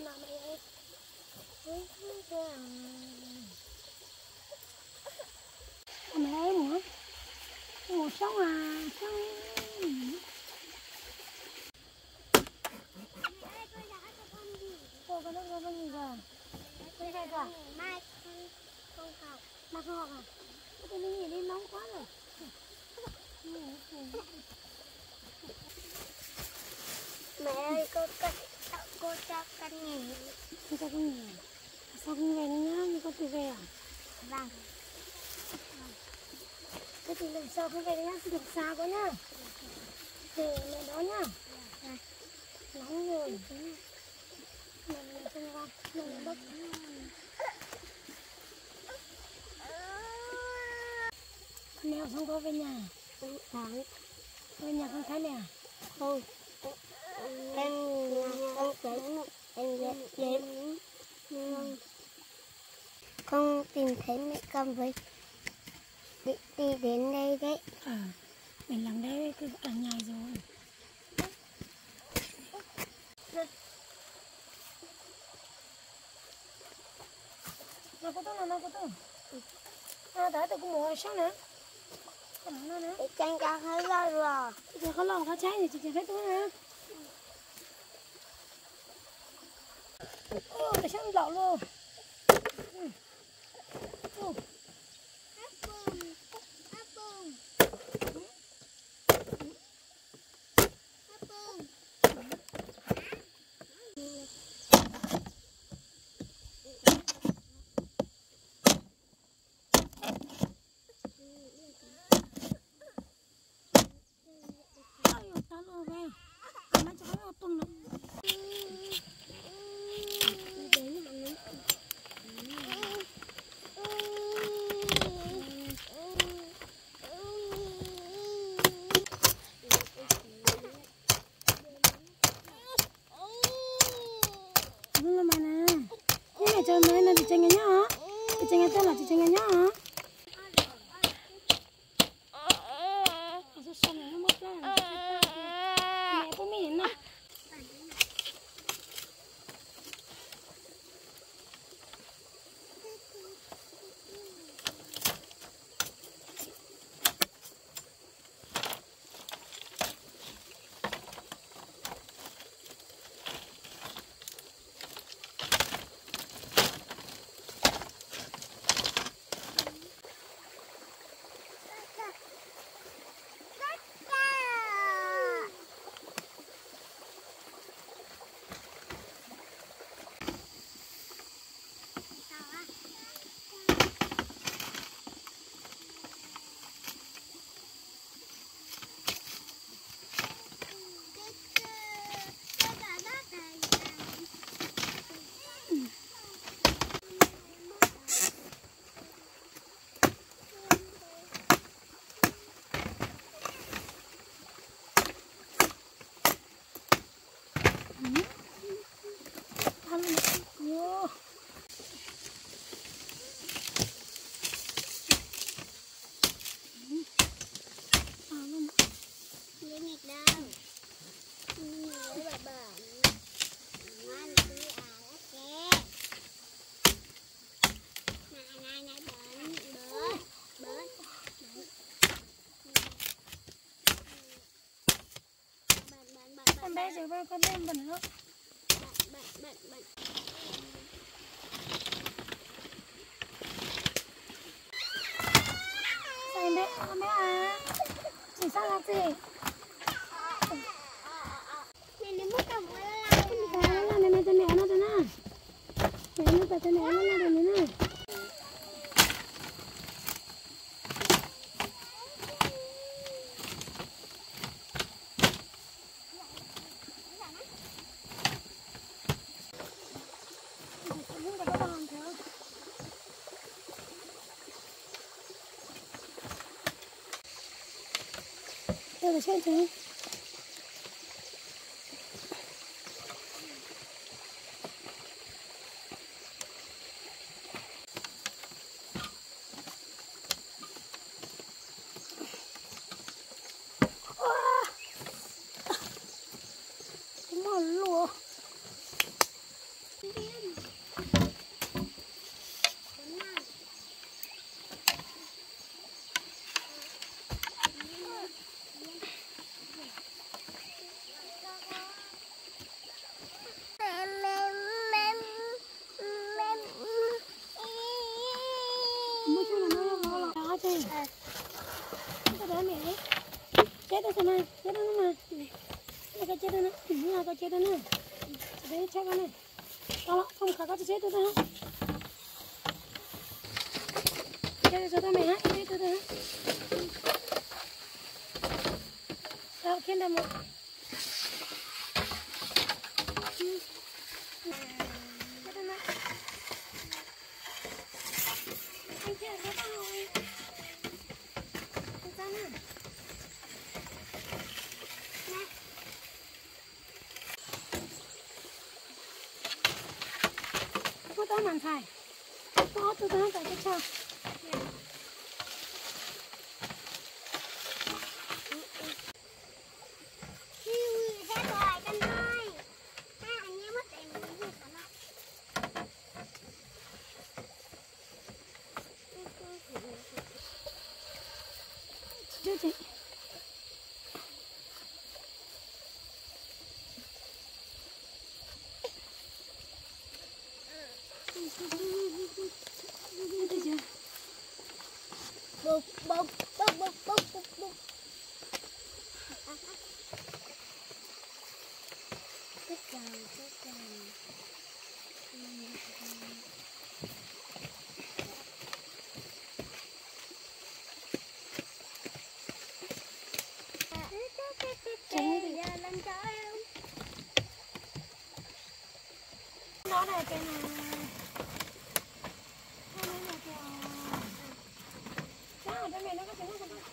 nào mày mày ấy nữa ngủ sống à sống cô có nước có gì giờ cái này cả mai không học mà không học à cái này nhìn đi nóng quá rồi mẹ ơi cô cắt cô cho cắt nghỉ cô cho con nghỉ sao không về nữa nhá nhưng con tự về à vâng thế thì lần sau không về nhá cứ được xa quá nhá để mẹ đó nhá nóng rồi mình không ra mình đất con mèo xong có về nhà vâng về nhà con Thái này à không em con chạy em dễ dễ nhưng con tìm thấy mẹ con với đi, đi đến đây đấy à mình làm đây cứ ở nhà rồi nào cô tôi nào nào cô tôi à tại tôi cũng mua sáng nữa nó nữa để tranh cho hơi lo rồi chị có lòng có trái thì chị chỉ thấy tôi nè ô tại sao lẩu luôn ô cho mấy là chị chơi nghe nhá hả? Chị chơi nghe tên là chị chơi nghe nhá hả? Sao sao này nó mất ra? Mẹ có miếng nào? Con bé rồi ba con đem bẩn nữa. bận bận bận Sao em bé con bé à? Chỉ sao là gì? mẹ nó mất cầm cái lao Cái là này mẹ cho mẹ nó cho nó. Mẹ nó cho mẹ nó là được nữa. Đây là chuyện gì? Mà lùa chết nữa nhà có chết nữa đấy chắc cái này đó không cả có chết nữa hả chết cho tao mày hả chết nữa hả tao khiến là một anh chết nó tao rồi tao nè có tao làm phải có tụi tao tại cái cho chưa chị bốc bốc bốc bốc bốc bốc bốc tất cả tất cả nó này cái này nó này cái sao đây mày nó có cái nó không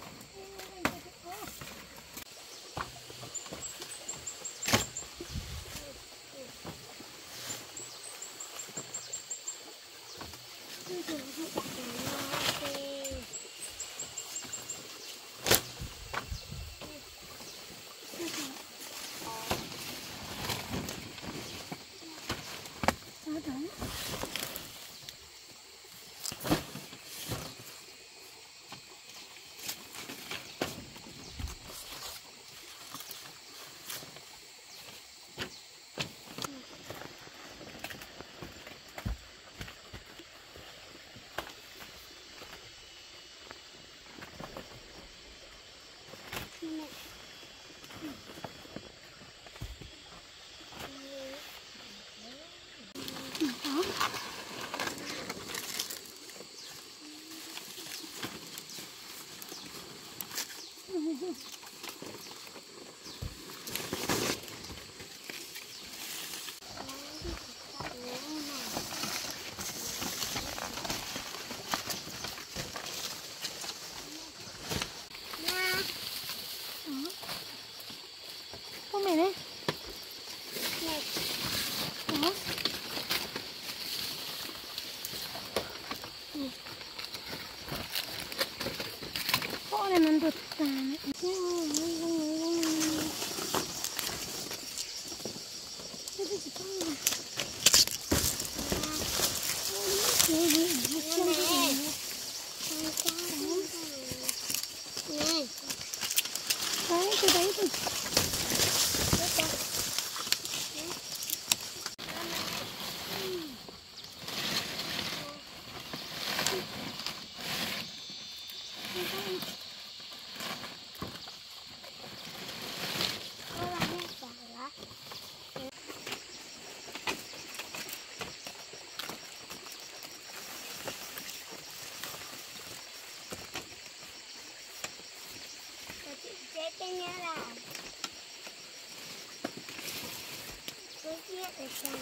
con mày đấy đó con này mình được tà đấy từ đấy từ cái nhá là cái kia ở trong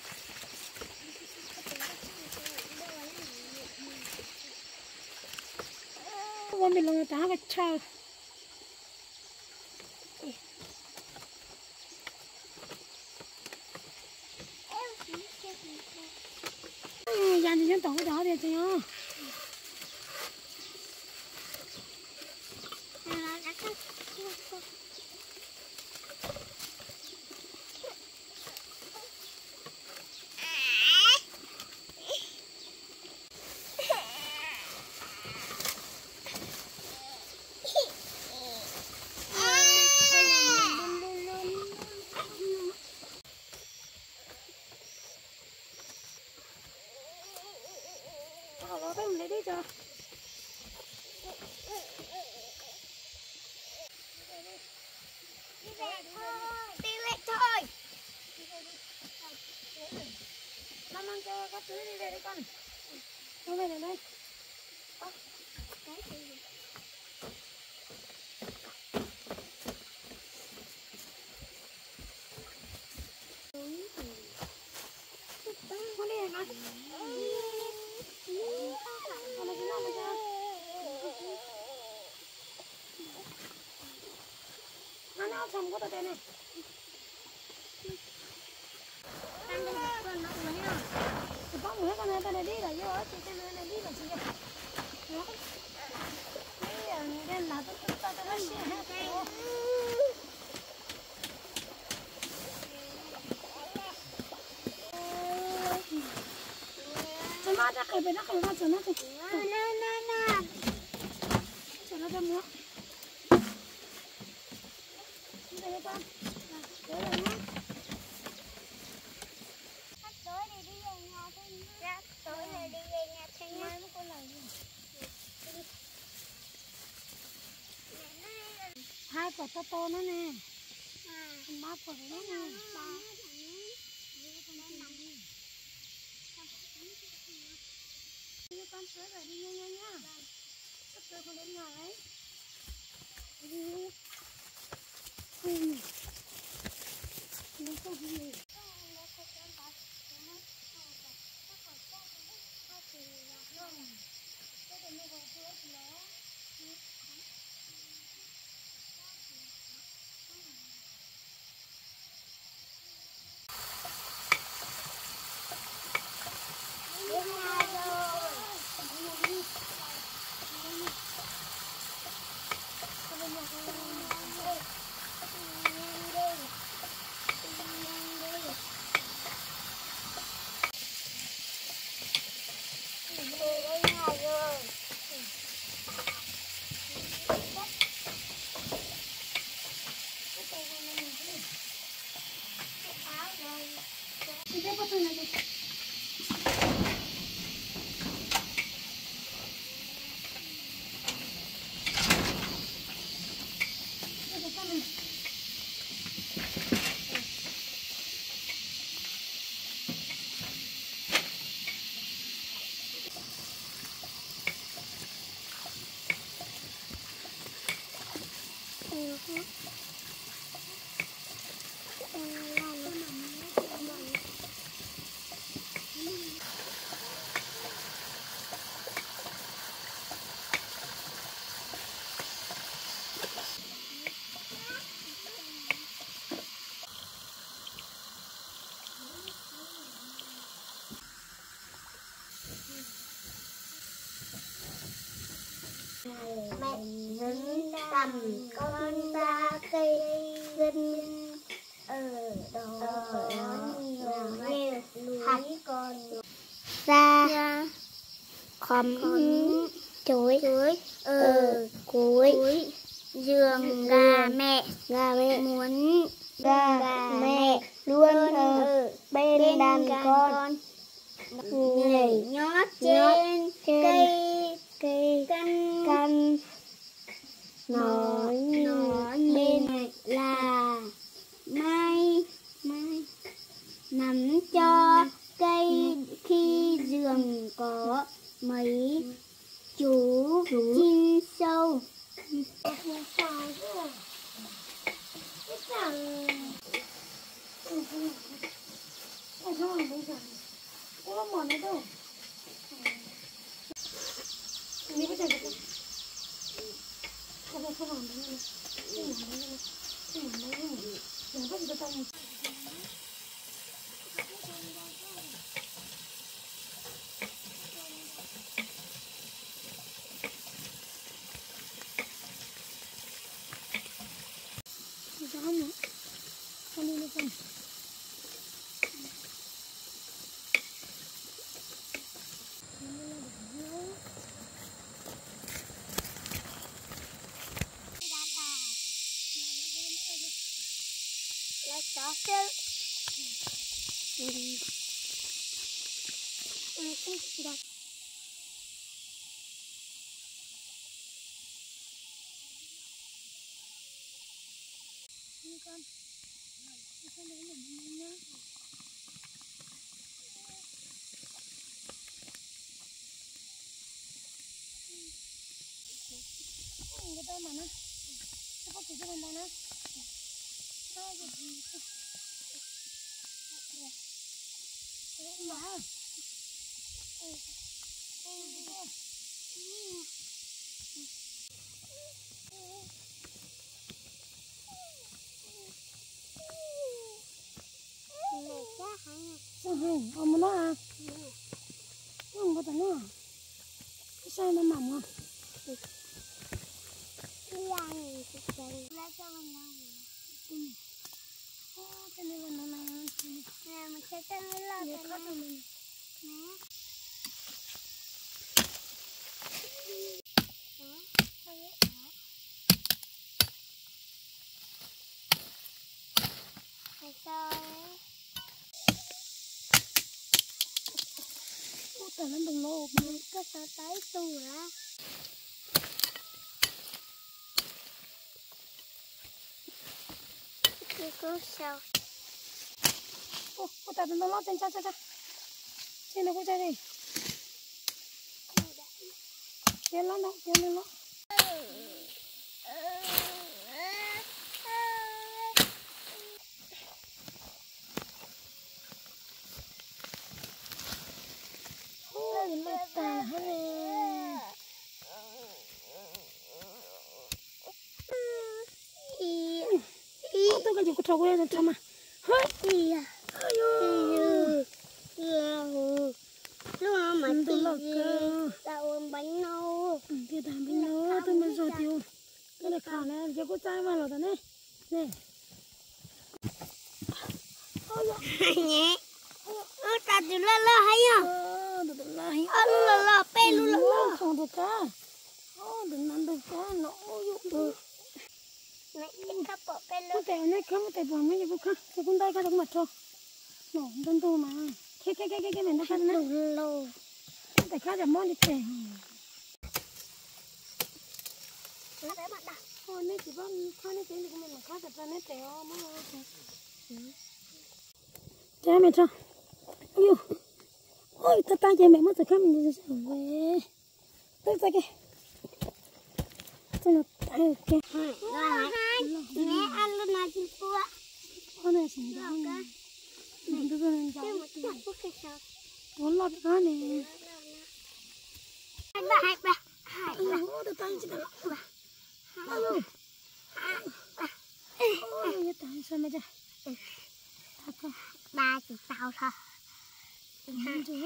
con mình là tá cái chờ dàn thì nhân tổng cái đó thì chị ơi nó mang cho các thứ đi về đi con. Nó về đây đây. Con đi này con. Con này cái nào mà chưa? Nó nó xong có tờ này. Đang đi con nó mới nào. Thì có mới con này tờ này đi là vô chị cái này đi là chị kìa. Nó. Đây đây là tôi tôi tôi nó xe hết. Cho nó ra cái bên nó không ra cho nó thì. Na na na. Cho nó ra nữa. Đây con. Đây là nhá. Tối này đi về nhà thôi nhá. Tối này đi về nhà thôi nhá. Mai nó có lời gì? Hai quả to to nữa nè. Ba quả nữa nè. Đi con sữa rồi đi nha nha nha. Sắp tới con đến nhà ấy. Đi. Ừ. Nó có gì? Kita apa tuh nanti? Ada apa nih? Mẹ dẫn tầm con ra cây dân ở đó nhiều hạt con ra khóm chuối ở cuối giường gà mẹ gà mẹ muốn gà mẹ luôn ở bên đàn con nhảy nhót trên cây cây căn căn nó nó bên là mai mai nắm cho cây khi giường có mấy chú chim sâu. Ini apa jadi? Apa apa orang ini? Ini ini ini ini. Yang apa juga tahu. Jangan ya. Kali ini kan. Let's talk it. Ini kan. Bisa dari mana? lên mà nó có chỉ cho mình đây nó mà sao hay ông nó à không có tao nó sao nó mỏng à Lang chơi lá cho mình lang ô cái này là nó là nè mình sẽ chơi nó lo cái cái này này mình nè Hãy tao lên đường lô mình có sợ tới tu hả? Cái cố sao? ô ô tao lên đường lô trên cha cha cha trên nó có chơi đi trên lắm đâu trên lên lắm ôi mẹ ta hả nè ô tôi cái gì cũng trâu quên rồi thầm à hơi Gì à? ayo Lúc nào mà tôi tí lọc tao ăn bánh nâu cái thằng bên nó tôi mới rồi tiêu cái này khảo này chỉ có trái mà là thế này nè nhé ơ ta từ la la hay à ơ được được lại ơ lu la la pe lu la la không được cả ô đừng ăn được cả nó ôi này cái cặp bộ pe lu cái tay này không cái tay bỏ mấy cái bút khác cái con tay cái đống mặt cho nó đơn tu mà cái cái cái cái cái này nó khác nè lô tay khác là món đi tè nó để mặt đặt thôi này chỉ bao thôi này tiền thì mình mà khác thật ra này tè ô món rồi cha mẹ cho yêu ôi ta ta cha mẹ mất rồi khác mình đi trở về tới tay cái cho nó tay cái nè ăn luôn là chim cua con này xin đó mình đưa lên cái một cái bút cái sao bốn lọt cái này hai ba hai ba hai ba ô ta tay chỉ là ôi ôi cái tay sao mày cha thật ba chỉ tao thôi không chứ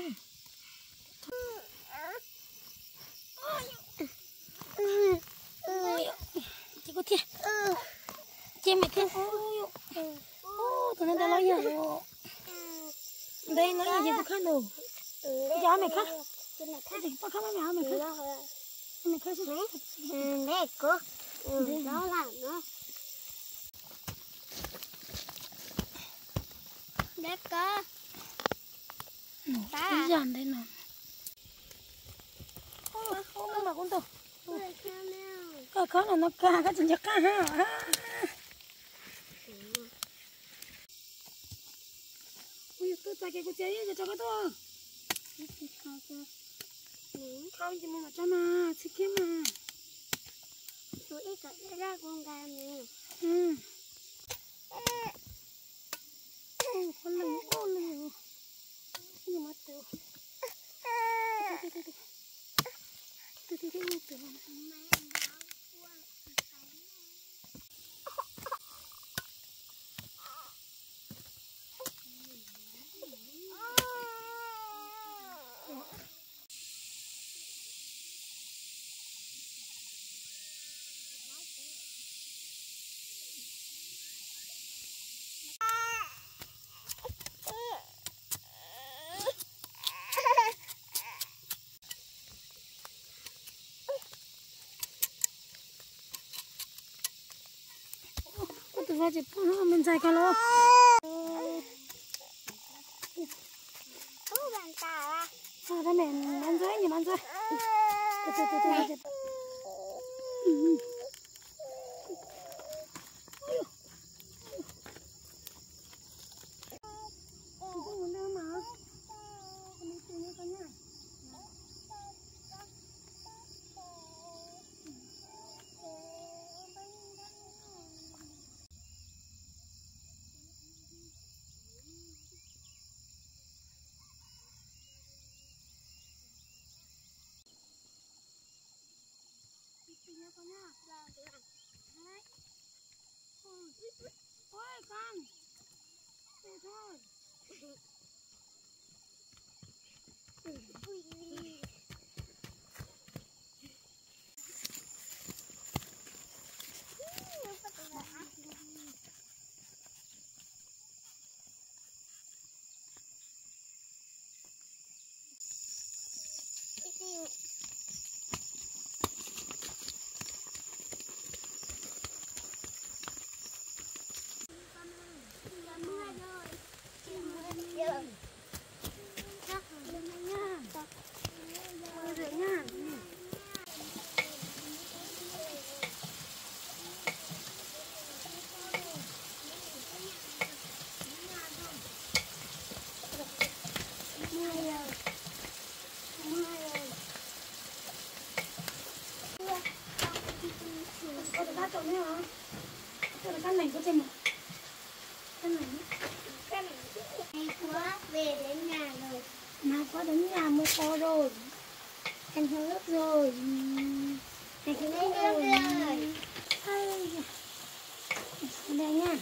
chỉ có thiệt chị mày kia ôi ô tụi nó đã nói gì đây nói gì cũng khác đâu giá mày khác cái này cái gì có khác mày hả mày khác mày khác chứ đấy cô đó là nó đấy cơ cái dàn đây nè ôi ôi mà con tao cái khó là nó ca cái chuyện ca ha ui tôi tại cái cô chơi gì cho cái tôi không chỉ muốn cho mà thích cái mà tôi ít có ra con gà này ừ con lưng con lưng nhưng mà từ từ từ từ từ từ từ từ từ vào chụp mình dài cả lô bạn ta à à đây mẹ ăn dưới nhìn ăn dưới từ từ từ từ từ Có được trộn nữa hả? Cái là cái này có trên mà. Cái này. Cái này hay quá, về đến nhà rồi. Mà có đến nhà mua kho rồi. Anh hứa ước rồi. Anh hứa ước rồi. Ai da. Đây nha.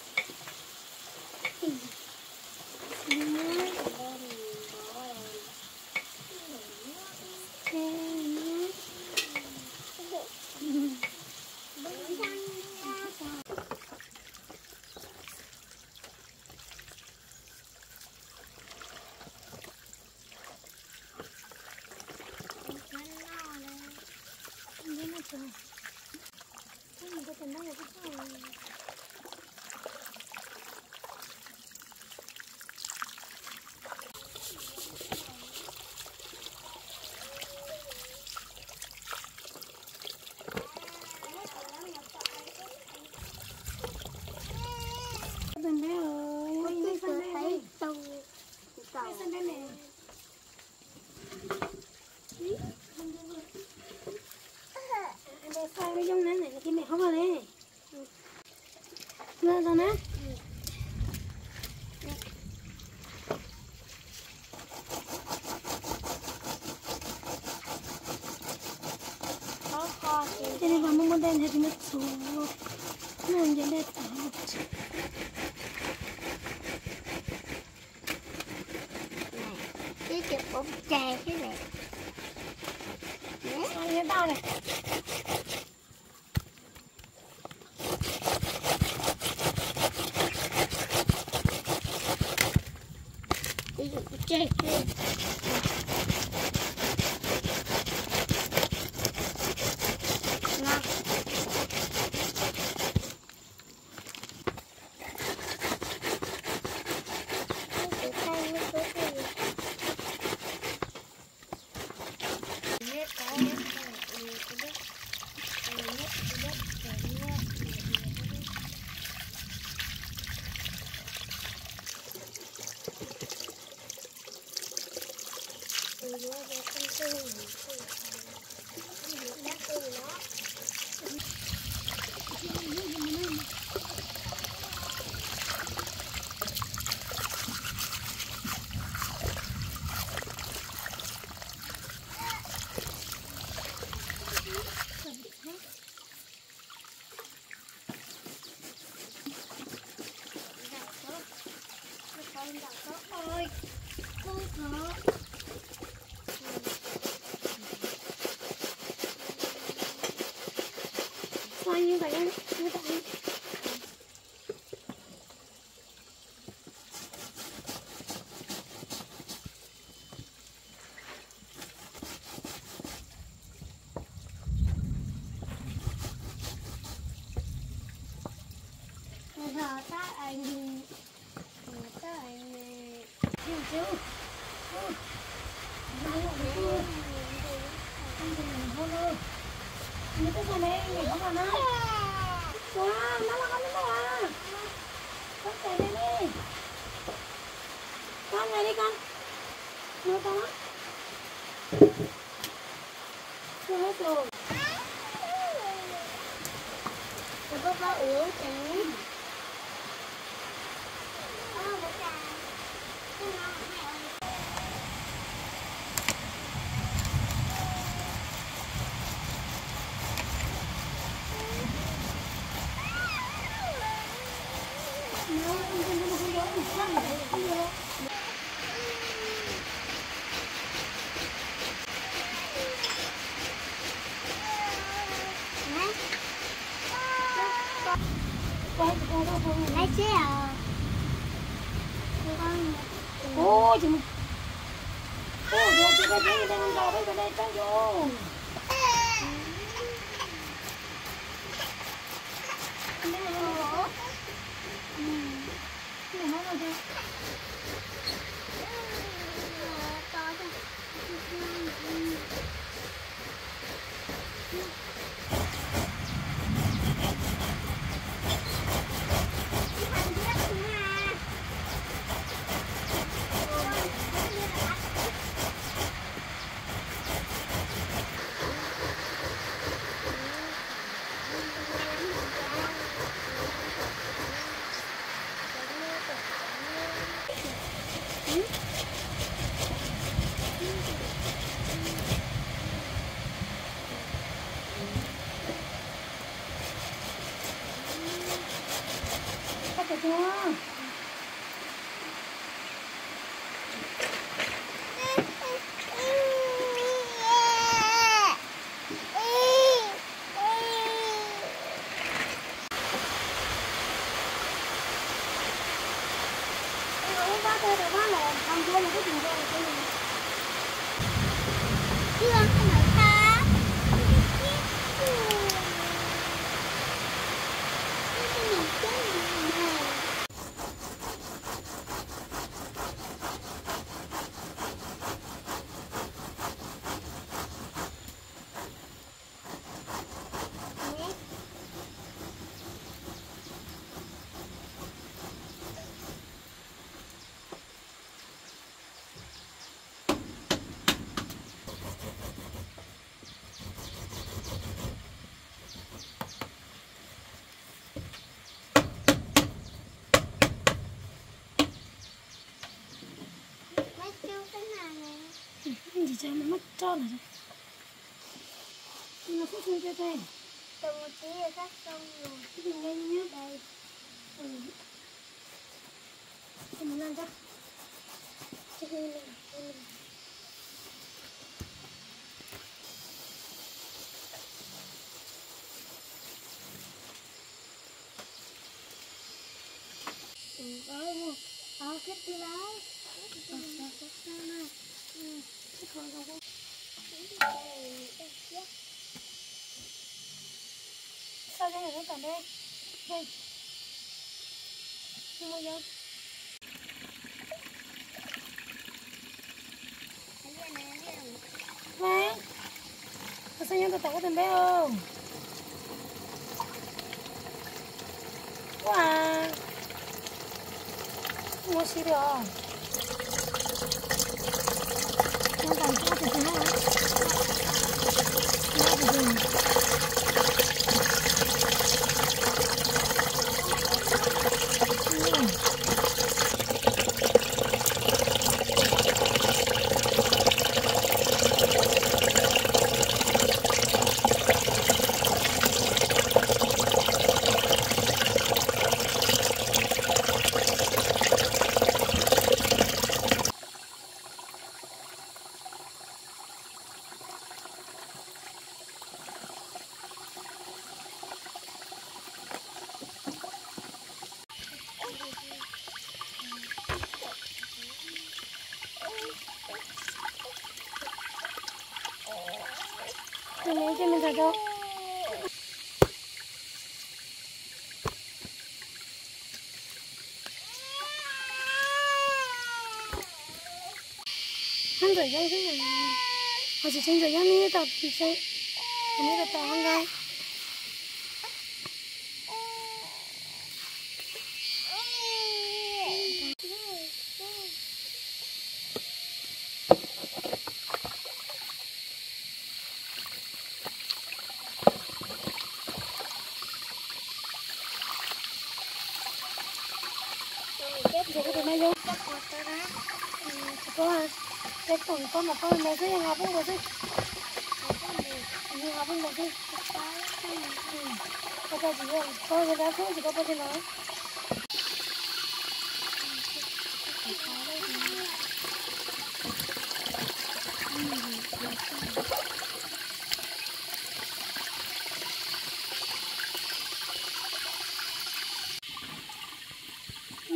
Bên bé ơi, mấy con bé ơi. Tàu. Mấy con bé mẹ. Anh bé xoay cái giống này này, cái mẹ không vào đây. Lên rồi nè. Thế nên vào một đèn thì nó xuống. Nó làm gì đây tạo. Cái chụp bóng chè thế này. Sao như tao này. Cái chụp chè thế. Ôi, cô thở. Xoay như vậy anh, như vậy. Giờ ta anh ta anh Chịu chịu. Nó là cái gì? Anh thì mình hôn ơi. Như cái này này, nhảy không vào nữa. Wow, nó là con nó à. Con chạy đi đi. Con này đi con. Nuôi con á. Chưa hết rồi. Rồi có có uống chén. Nó không không không Lấy xe à? Ôi chị. Ôi giờ chị cái gì đang ăn rau bên đây tao vô. Gì cho nó mất tròn rồi. Nó cũng không cho tay. Tầm một tí là cắt xong rồi. Cái gì ngay nhá. Đây. Ừ. Cái muốn ăn chắc. Cái gì này. Cái này. Ừ, đó luôn. Ờ, kết đi đó. Ờ, đó, đó, đó, đó. Ừ, cái con không có. Sao đây nó còn đây? Đây. Không bao giờ. Vâng. Sao nhau tôi tao có tiền bé không? Wow. Mua xí được. Nó còn cho thì thế hả? Nó thì gì? Mình lấy cho mình thật đâu. Hắn rồi dây thế này. Họ chỉ chân rồi dây ní tập thì sẽ. Ní tập tao hắn ra. Rồi cái này vô. Có à. Cái tổng con mà con này sẽ ngọc không được chứ. Ngọc không được chứ. Có cái gì không? Có cái đá phố thì có cái nói.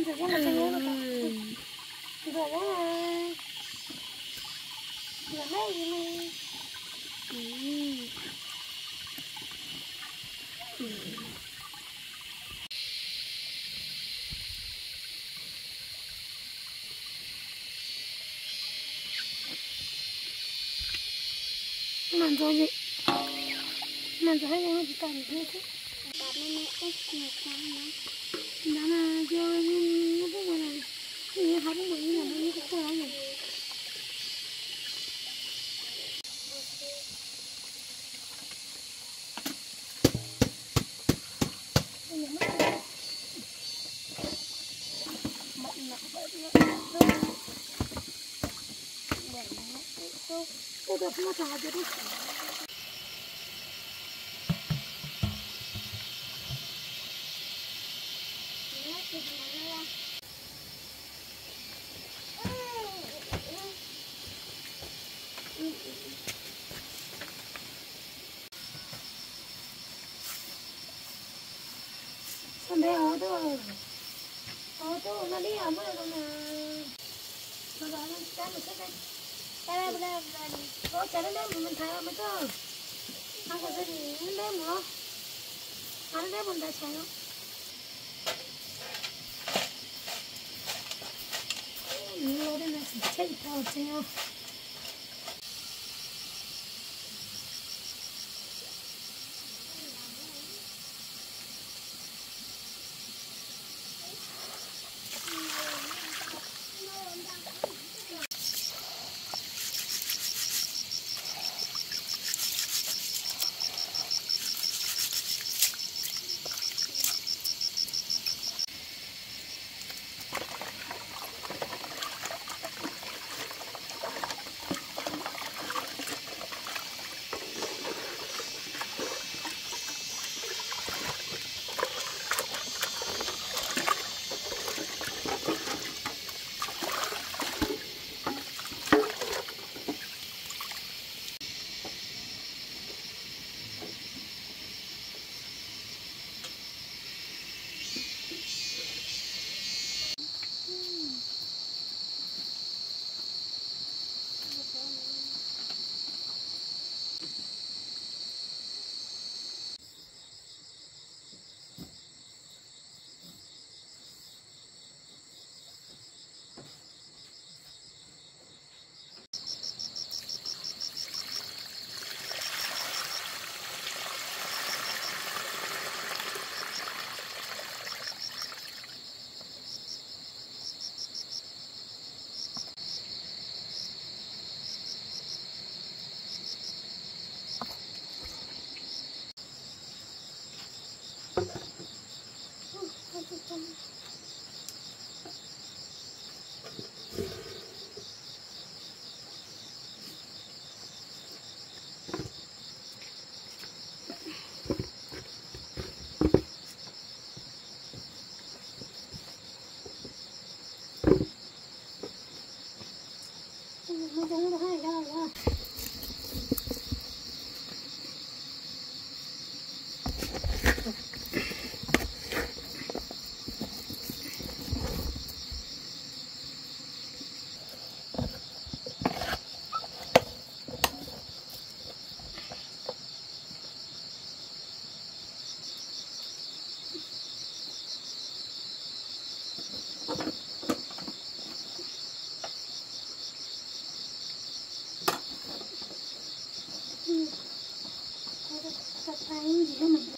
rồi chắc là cái nó rồi đó rồi đấy gì này làm rồi gì làm rồi hay là gì cần thế chứ Bà mẹ ếch nhiều con nữa. đó là cho nó biết là thì không có gì là nó như cái cô này cô được nó thả cho đấy con bé ở đâu ở đâu nó đi ở đâu mà nó bảo nó cái một cái đây Đây đây đây đây. có chạy đến đây mình thấy mà cơ ăn cái gì đến đây mà ăn đây mình đã chạy nó nhiều đây là chỉ chạy tàu treo nó giống nó hay ra rồi cái gì đó mình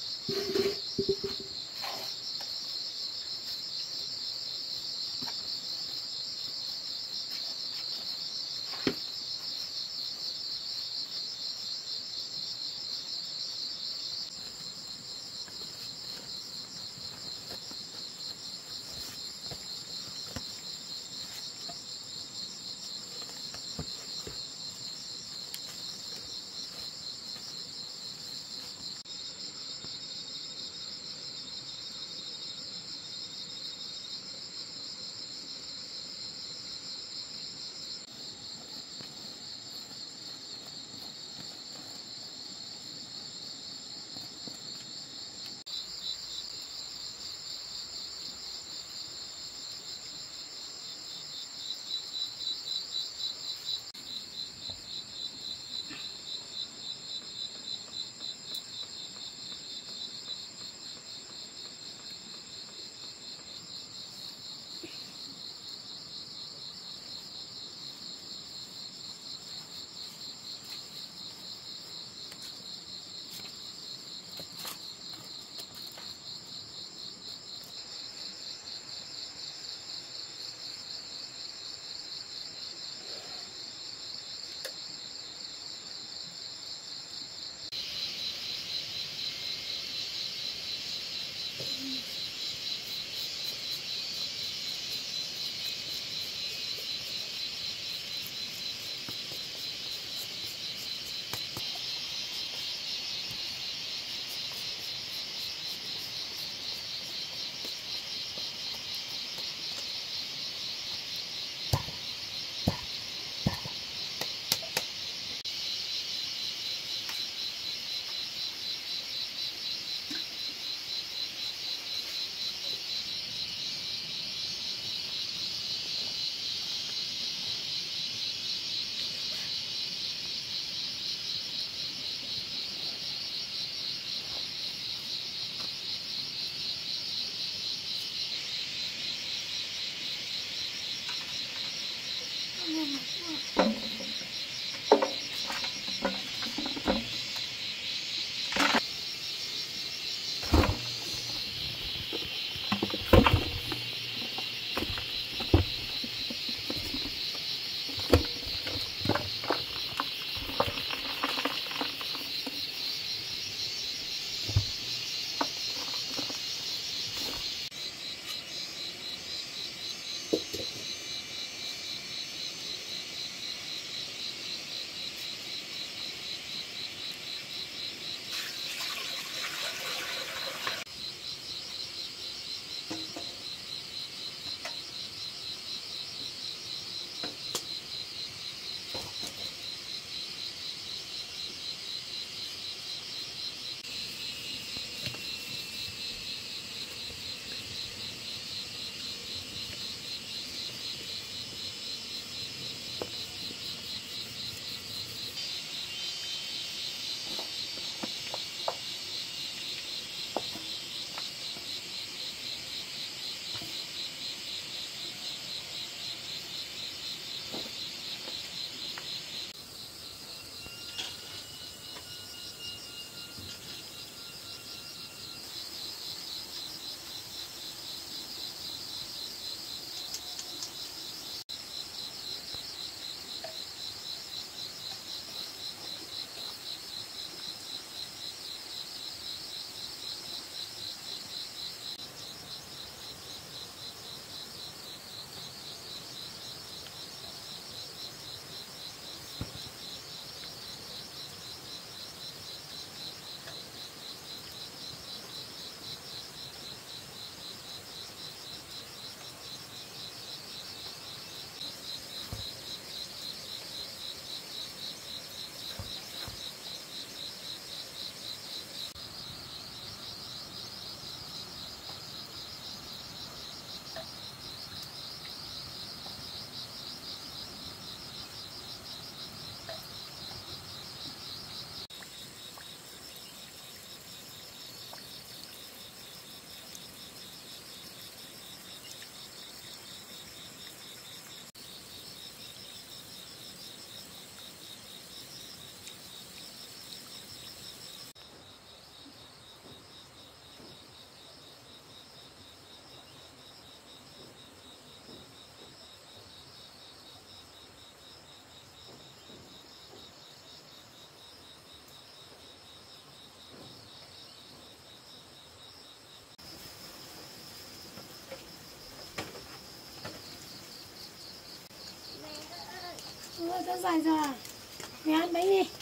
Ôi, nó dài rồi. Mẹ ăn bánh đi.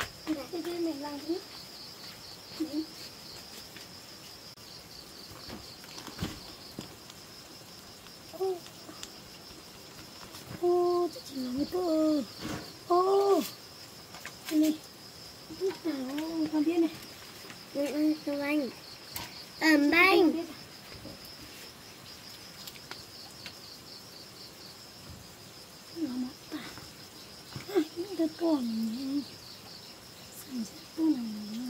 Đi đi mình làm chứ. Ô, ô, chắc chỉ là một tô. Ô, này, lúc nào con biết này. Ừ, ừ, tụi anh. Ẩm bánh. Nó mất ta. À, những đứa con này. Sản xuất tô này.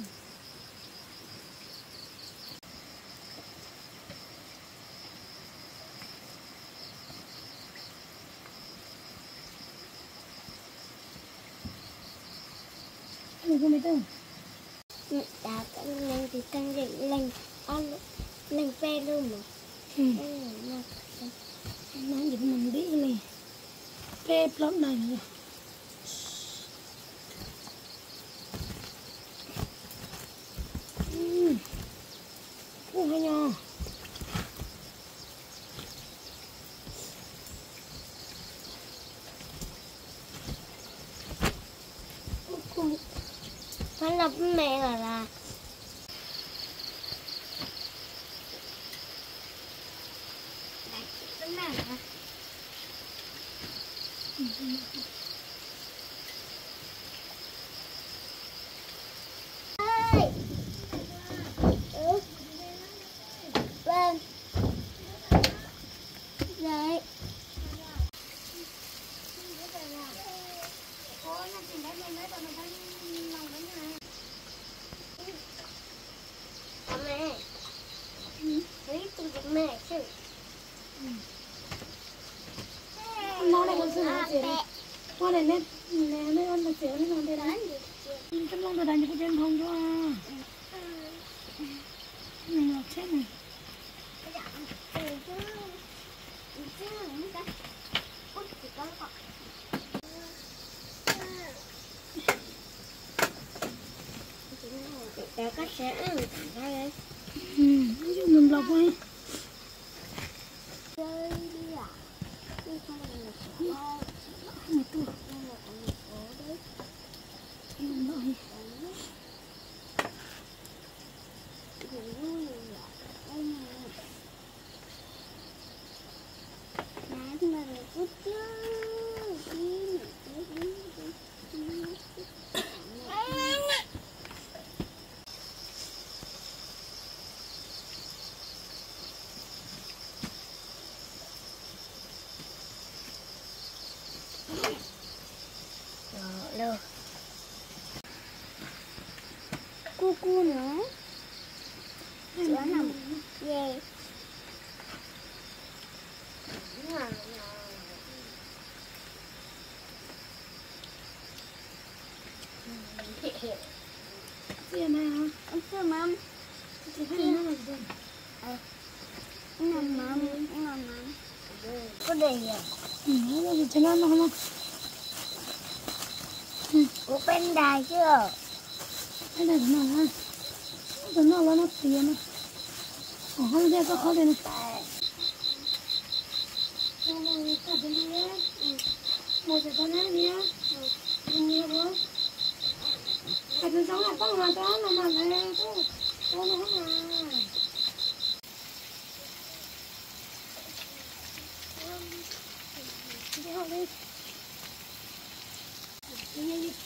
Không biết đâu. Đã cân lên thì cân định lên ăn lên ve luôn mà. Ừ. Nó gì mình đi này. Ve plot này nữa. Ừ. Ô hay nhờ. Phải lập mẹ là là cái nào hả? Ơi. Ừ. Vâng. Đấy. Mẹ. Lấy tôi giùm mẹ chứ. Nó này còn cái này chị này qua đây nè nè nó ăn được chịu nó đây đấy cái lông tôi đánh cho trên không cho này ngọt chết này Để các sẽ ăn cả đây. Ừ, mình lọc đi. Chơi đi à? Đi không là sao? Một tu. Mình lọc. Rồi. Cu cu nữa. Sữa nằm về. Chị này hả? Ông chưa mắm. Chị thấy nó là gì? Ờ. Nằm mắm, nằm mắm. Có đầy à? Ừ, nó là chị nó không? Có bên đài chưa? Cái này nó là nó nó là nó tiền nó. Ồ, không ra có khó đây này. Nó là cái gì đấy? Một cái con này nhá. Đừng nghe bố. Cái thứ giống là con mà đó là mà này thôi. Con nó không à. Đi học đi. Đi đi đi.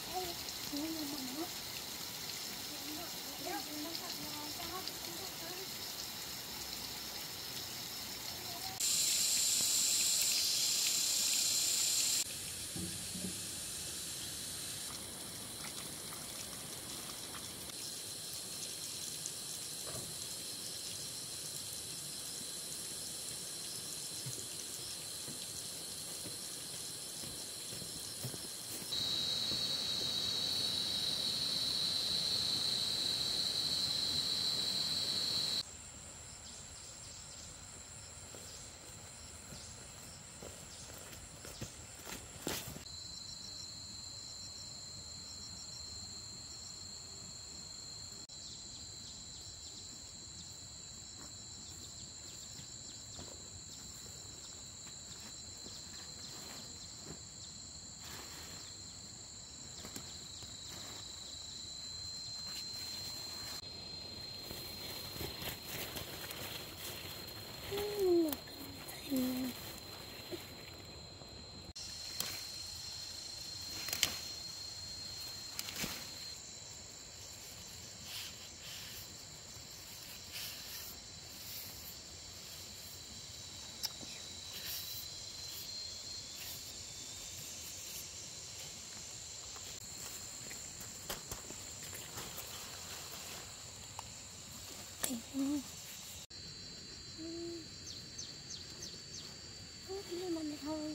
Thôi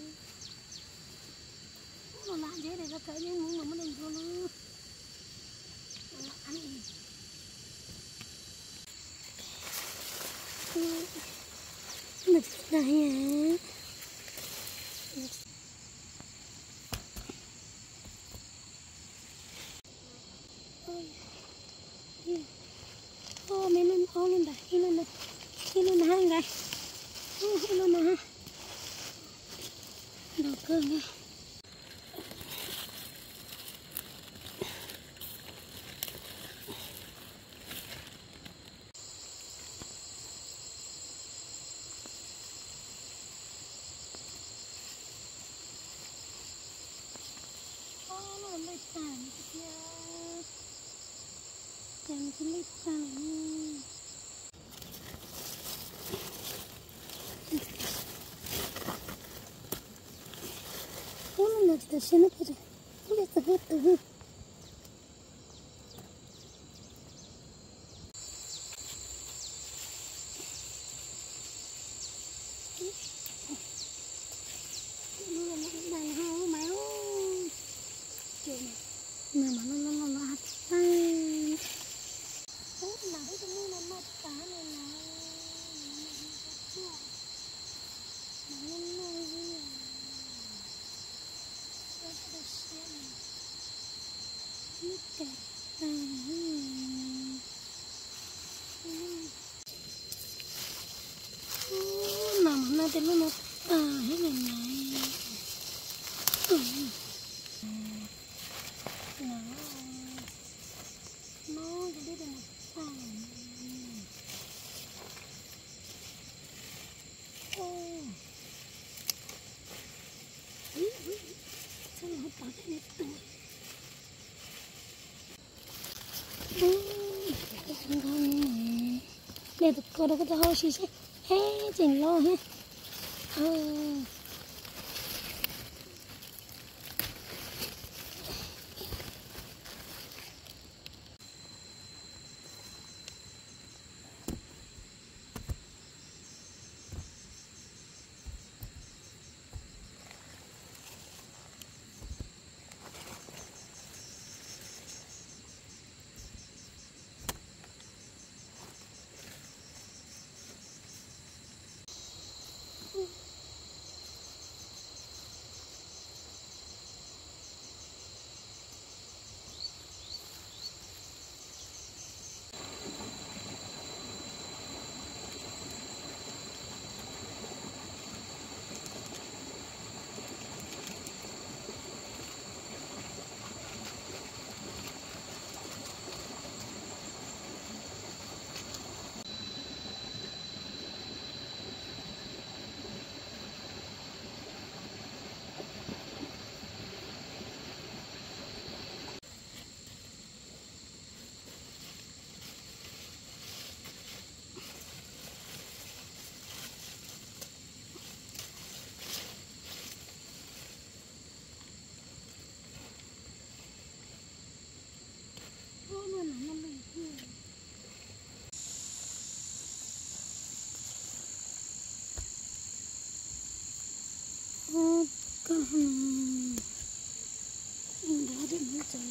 nó lạ thế để cho thấy những muốn mà nó đừng cho nó ăn được này à ô mình lên ô lên đây lên đây lên đây hai đây lên đây ha đồ cơ nha nó lấy tàn kia tàn cái lấy tàn nó là cái gì nó cái gì nó là cái gì cái gì nó là nằm nó tên nó à hết này này nó nó cái đấy là à ô sao nó tao cái này tụi không không này để tụi cô đâu có tao hơi xí xí hết chỉnh lo hết à con hình đó thì nó trời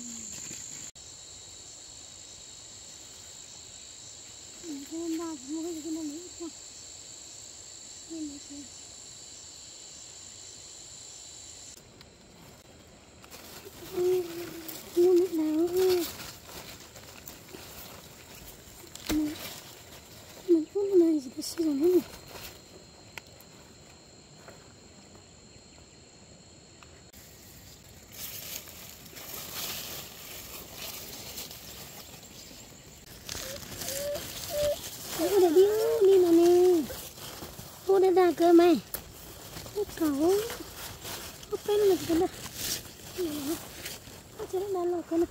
mình không bao giờ mua cái gì nó lấy không nên là thôi nhưng lúc nào mình mình không nói gì cái gì nữa ra cơ mày cậu có bên là cái này nó chỉ là lo cái này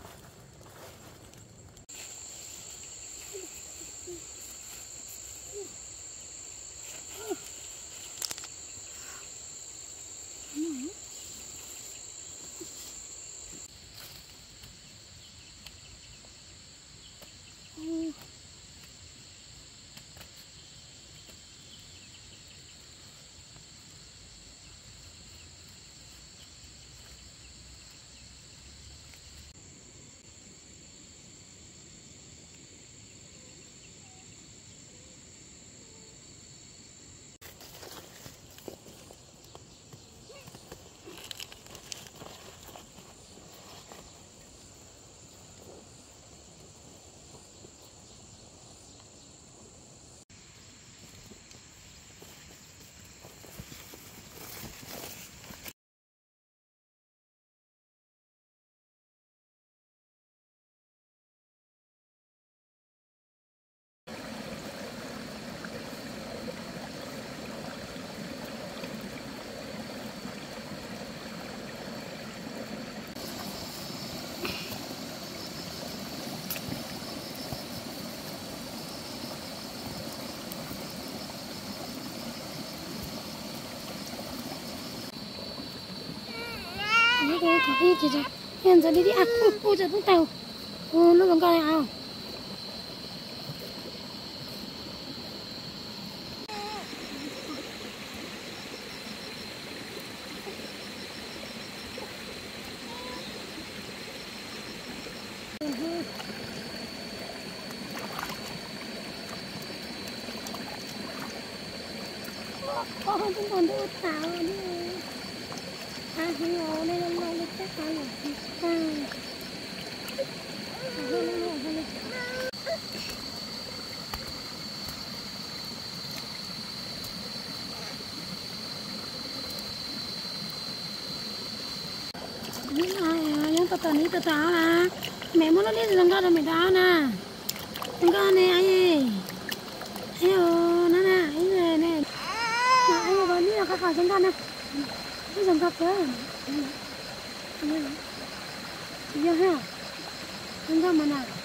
cái có cái gì rồi hiện giờ đi đi à ôi trời cũng tàu ừ, nó còn coi nào có không còn đỡ tàu nữa À thì nó lên lên lên chắc chắn là à lên lên lên lên những ai những tờ tờ ní tờ táo là mẹ muốn nó đi dừng ra rồi mẹ đáo nè dừng ra nè anh ơi hello nè nè anh này nè anh ơi đi là các con dừng ra nè đi dừng ra cơ giờ ha dừng ra mà nào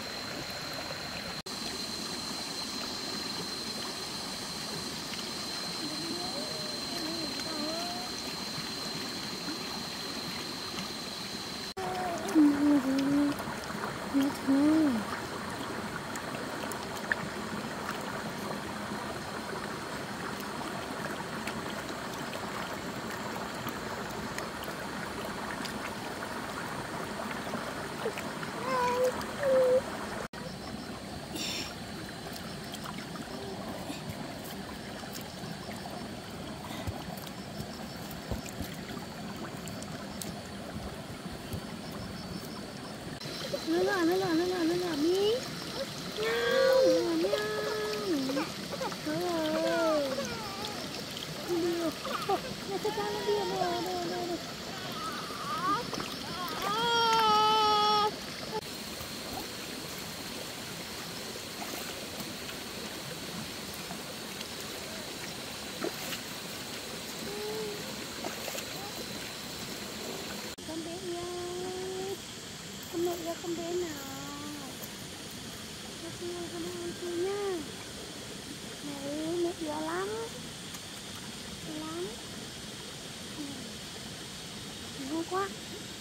nó là nó là nó là nó là mi nhau nhau ơi đi nó sẽ ra nó đi rồi rồi rồi con bé ơi con mẹ ra con bé nào cho con ơi con ăn chị nha mẹ ơi mẹ yếu lắm lắm ngon quá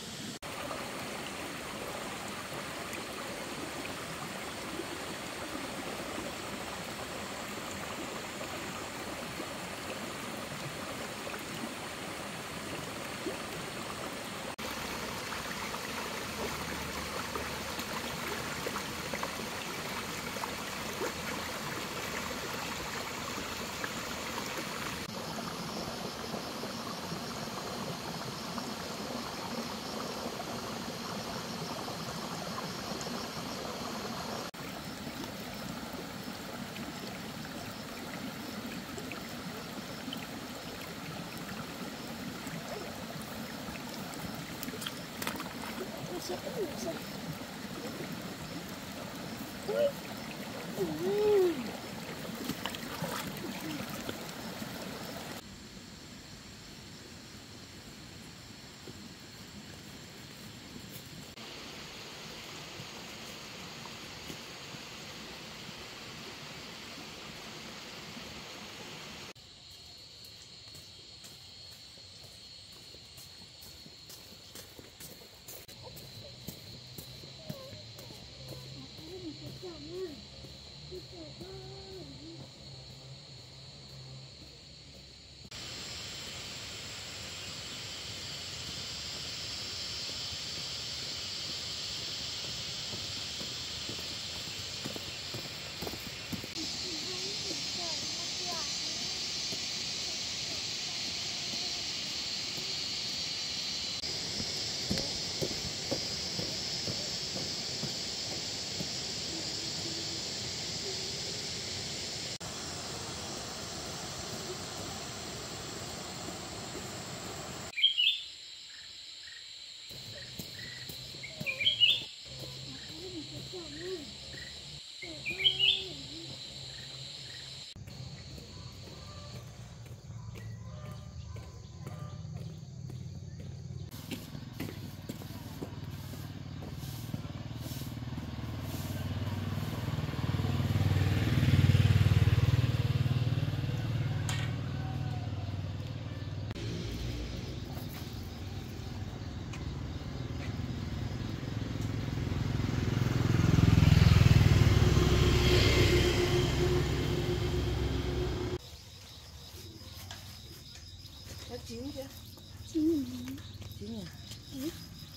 chín chưa? chín nghìn Chín nhỉ? đấy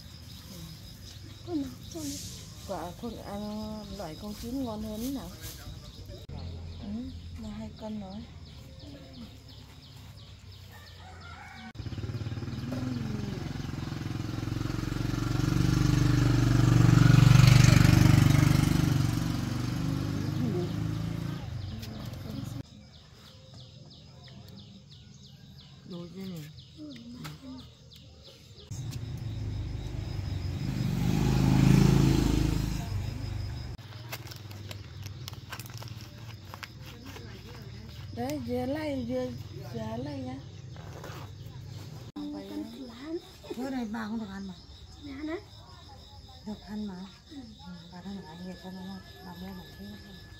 con nào cho nó Quả con ăn loại con chín ngon hơn nào? Ừ, là hai cân rồi. Đấy, dừa lay, dừa, dừa lay nhá. Bữa này bà không được ăn mà. Mẹ ăn đấy. Được ăn mà. Ừ. Bà đang ở nhà cho nó bà mua một cái.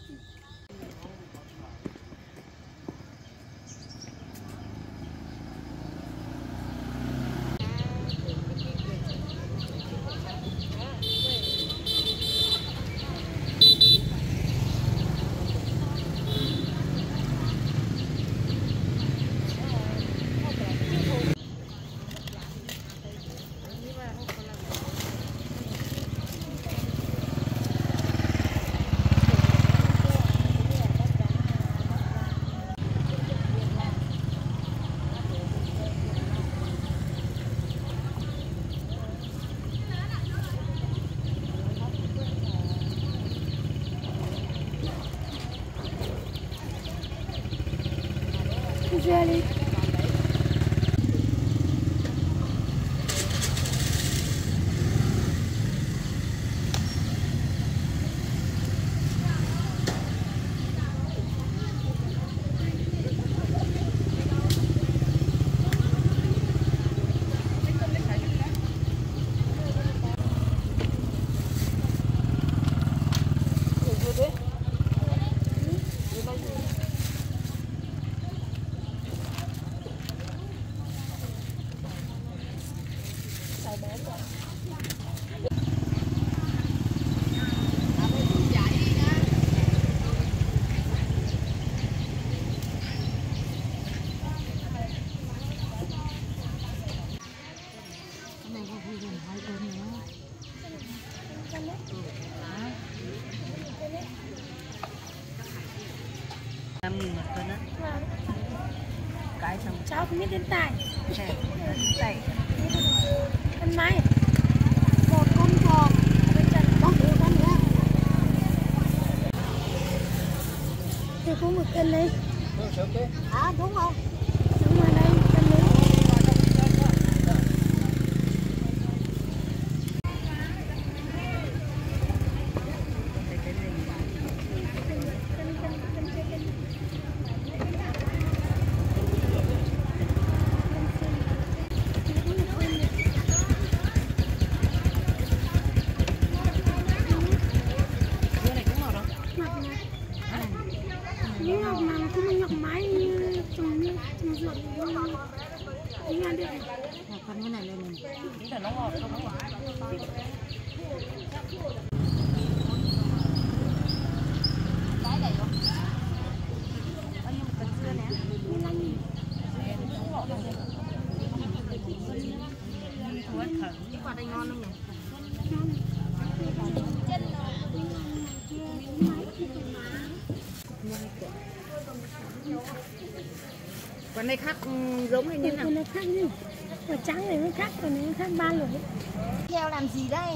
Really? năm nghìn một cân á. Cái xong Cháu không biết đến tài. chè tay. Con máy. Một con bò. Bên chân bóc được con nữa. Thì có một cân đấy. À đúng không? Đúng rồi đây, cân đấy. Nhọc mà không nhọc máy trồng như trồng ruộng thì ăn được. Con cái này lên này. Nghĩ là nó ngọt không ngọt. Cái này không? Bao nhiêu một cân dưa nè? mười lăm nghìn. Cái quả đây ngon không nhỉ? Quả này khác giống hay như nào? Còn nó khác như quả trắng này nó khác, còn này nó khác ba lỗi. Theo làm gì đây?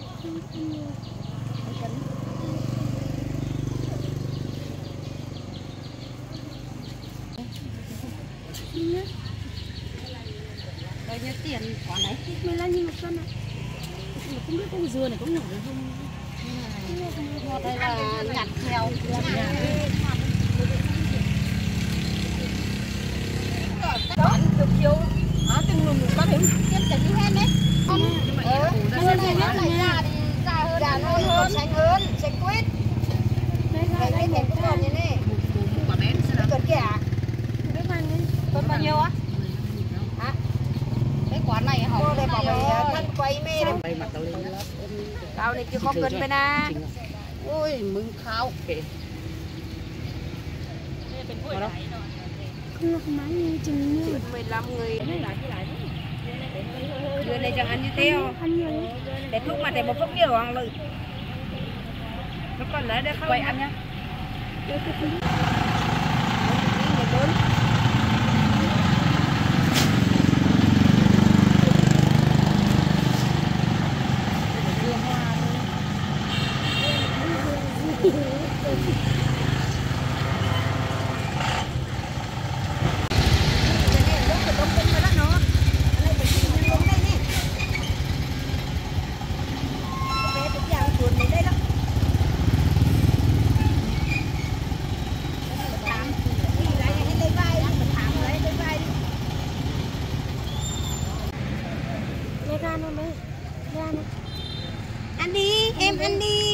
Bao nhiêu tiền quả này? mười lăm nghìn một cân ạ. Không biết con dưa này có nhỏ hay không? Đây là nhặt theo. Đó, được chiều. À, từng người có thể tiếp cận đi hết đấy. Con ờ, cái này nó lại già thì già hơn, già non hơn, xanh hơn, xanh quýt. Đây đây một cái con như này. Quả bé nó cần kìa. Con bao nhiêu á? Hả? Cái quả này họ đây bảo mày thân quay mê đấy. Tao này chưa có cân bên à. Ui, mừng khao kìa. Không có máy như chừng như mười lăm người. Dưa này chẳng ăn như tiêu. ăn nhiều. Để thuốc mà để một phút nhiều ăn lợi. Nó còn lấy đây không? Quay ăn nhá. ra nó mới ra nó. Ăn đi, em ăn đi.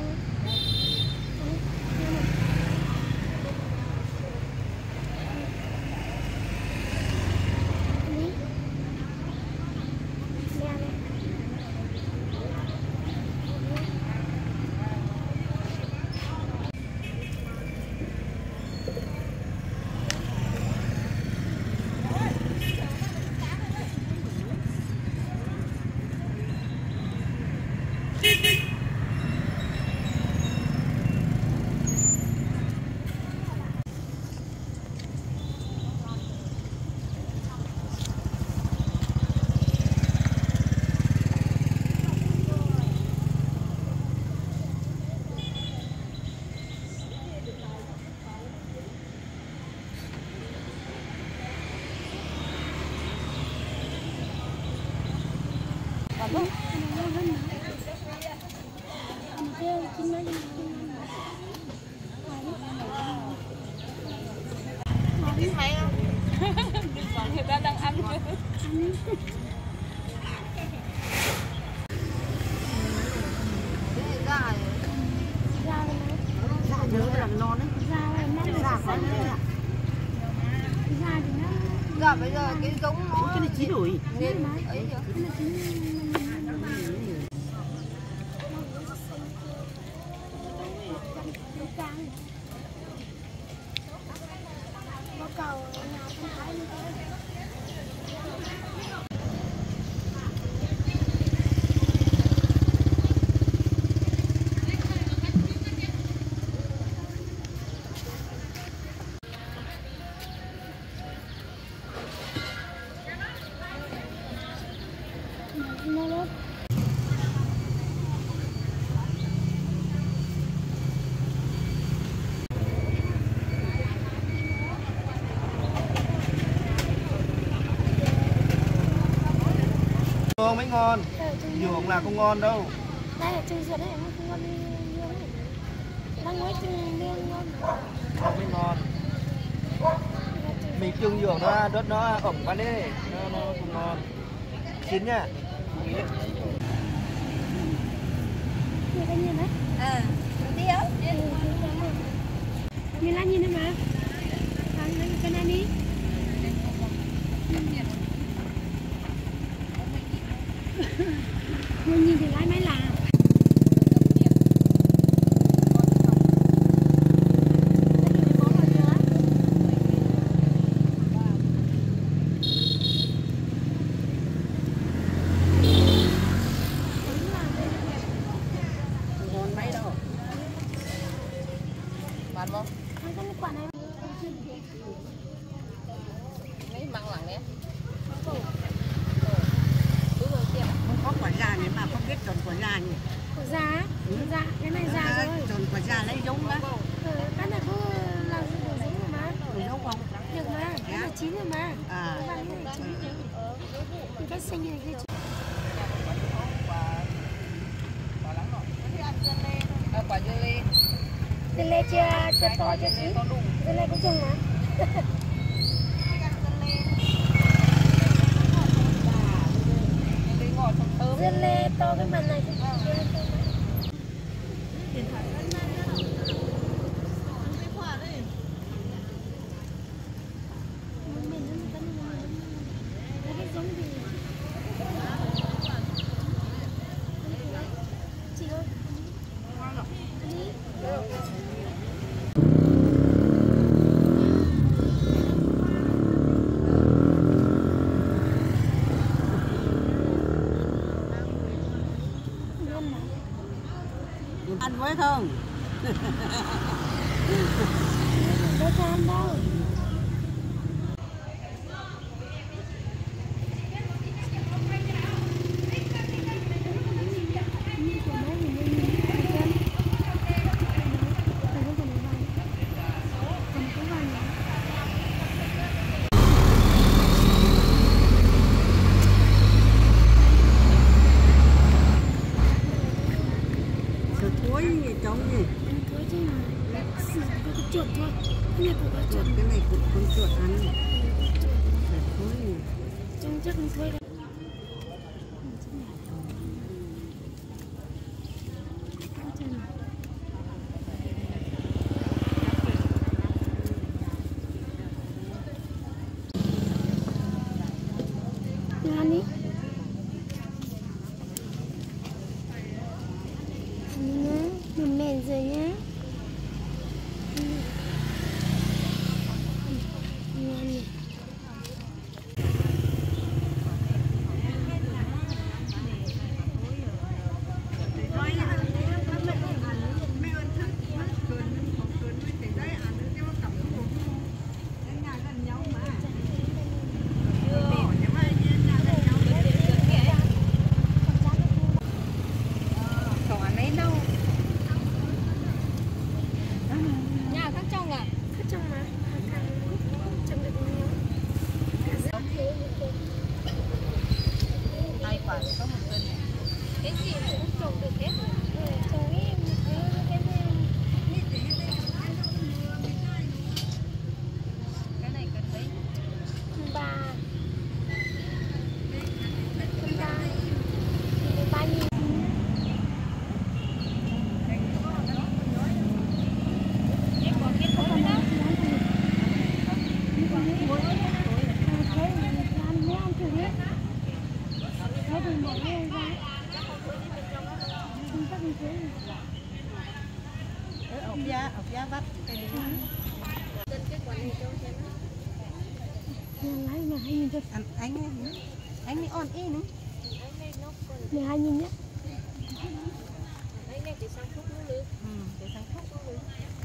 Biết hay không? Người ta đang ăn chưa? Nhớ làm non đấy. Dạ phải đấy ạ. Dạ bây giờ cái giống nó cái này chín rồi. Nên ấy giờ. Cầu nhà không thấy như thế. Không mới ngon, dường là không ngon đâu. Đây là trừ ruột đấy, nó không ngon như này. Đang nói trừ lương ngon. Không mới ngon. Mình trưng dường nó đất nó ẩm quá đấy, nó, nó không ngon. Chín nha. Như cái nhìn đấy. À, tiêu. Nhìn lại nhìn đấy mà. Ăn lấy cái này đi. Người nhìn thì lái máy là Ngon mấy đâu. Bạn không? ăn cái quả này. Mấy măng lặng đấy. Có quả già này mà không biết trồng quả già nhỉ? Quả già, ừ. Dạ, cái này già rồi. Trồng quả già lấy giống đó. Ừ, cái này cứ làm gì đồ giống rồi mà. Đồ giống không? Được mà, cái này chín rồi mà. À. Cái này chín rồi. Cái xanh như này kia. À, quả dưa lê. Dưa lê chưa, chưa to, chưa chín. Dưa lê cũng trùng mà. Dưa lê to cái mặt này. Ăn với không? Đâu cho ăn đâu. Chuột thôi, cái này cũng có chuột, cái này cũng con chuột ăn. Chuột thối. Trong chắc không thôi đâu. Nani? Nhá, mình mệt rồi nhá. Nani? ốc giá ốc giá vắt cái đi Lấy mà hai nhìn cho anh anh anh mới on ý nữa để hai nhìn nhé. ừ, để sang thuốc luôn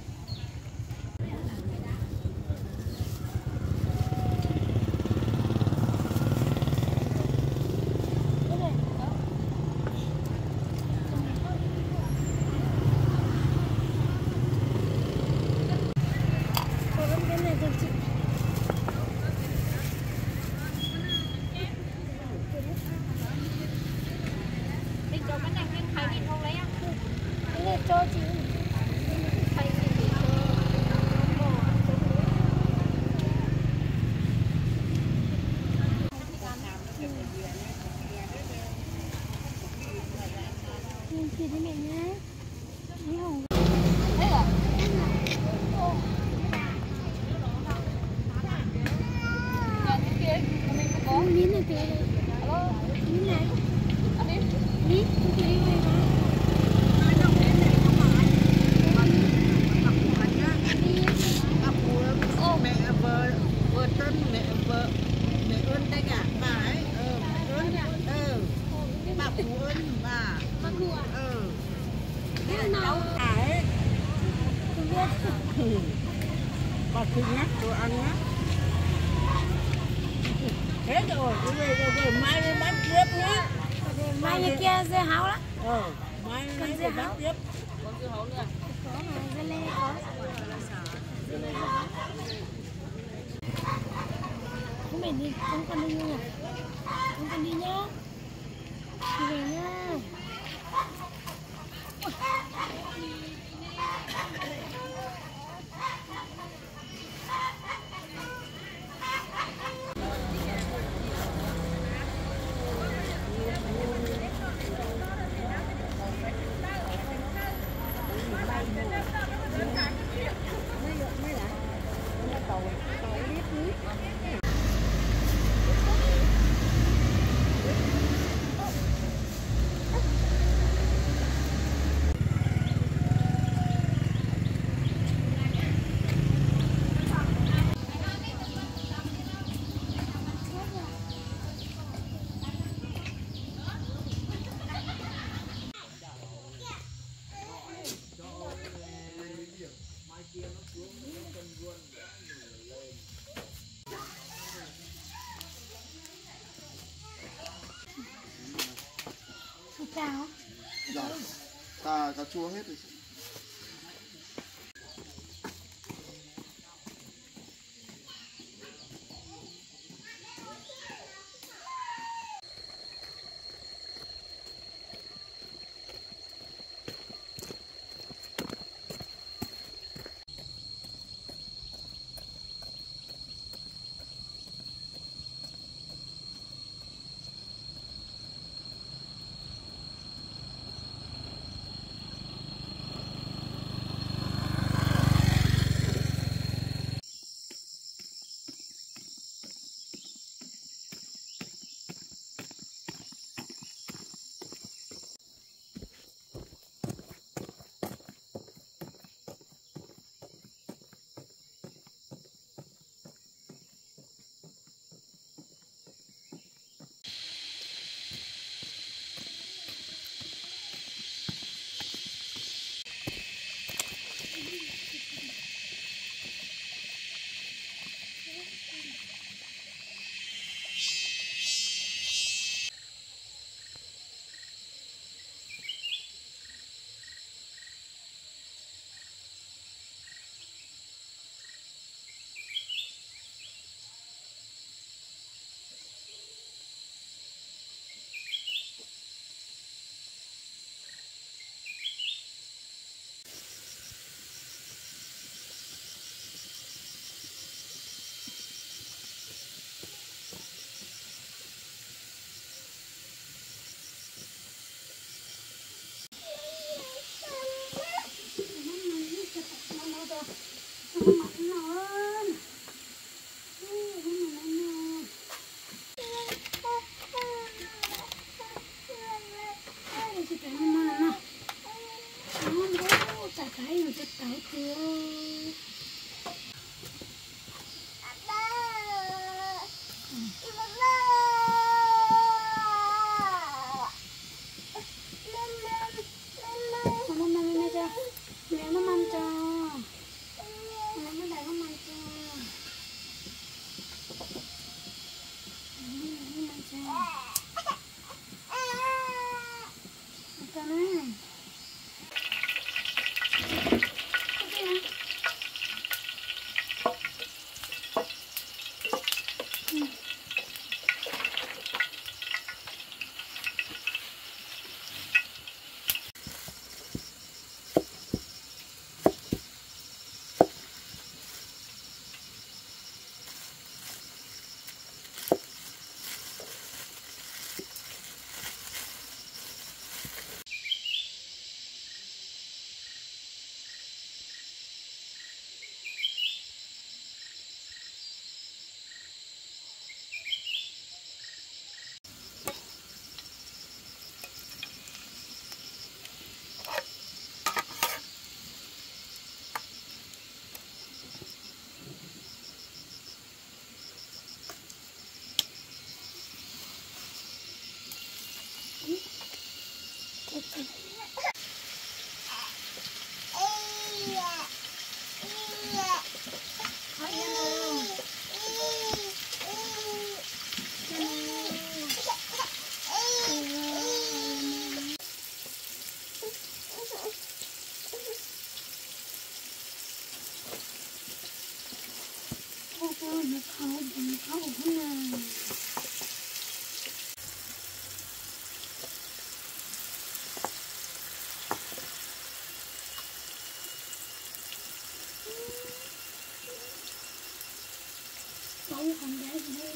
Cho chị nhìn chị đi mẹ nhé. Đi hồng. Miếng này kìa. Miếng này. Miếng, chị đi về mà. mẹ vợ vợ tân mẹ vợ mẹ ơn đây cả bà ấy ờ mẹ ơn ờ bà phụ ơn bà ờ Cái nào ấy bà cứ nhắc đồ ăn nhá thế rồi rồi rồi rồi mai đi bắt tiếp nhá mai như kia dê háo đó. ờ mai mai đi bắt tiếp Có mà dê lê có. Chúng mình đi, chúng con đi nha. Chúng con đi nhá. Đi về nhá. Chào. Dạ, cà cà chua hết rồi.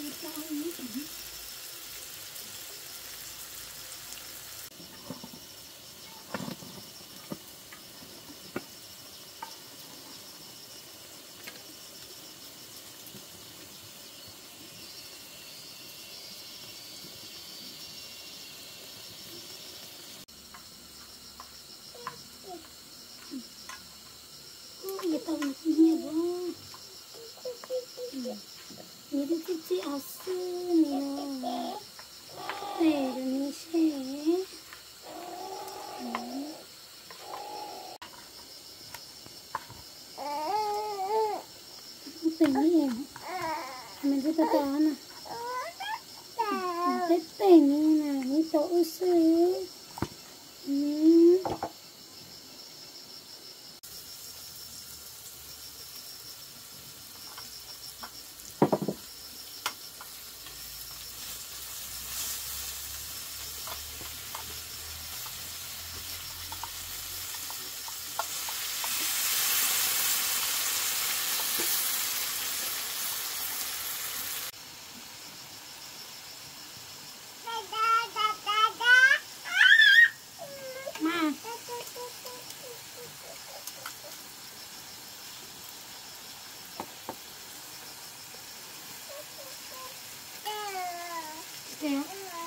Cái tàu này không nhiều quá. Như thế chị chị ở xưa nè. Để rồi mình sẽ tỉnh đi. Mình sẽ tao tao nè. Tết tỉnh như này như tổ sư. Ừ. Kéo.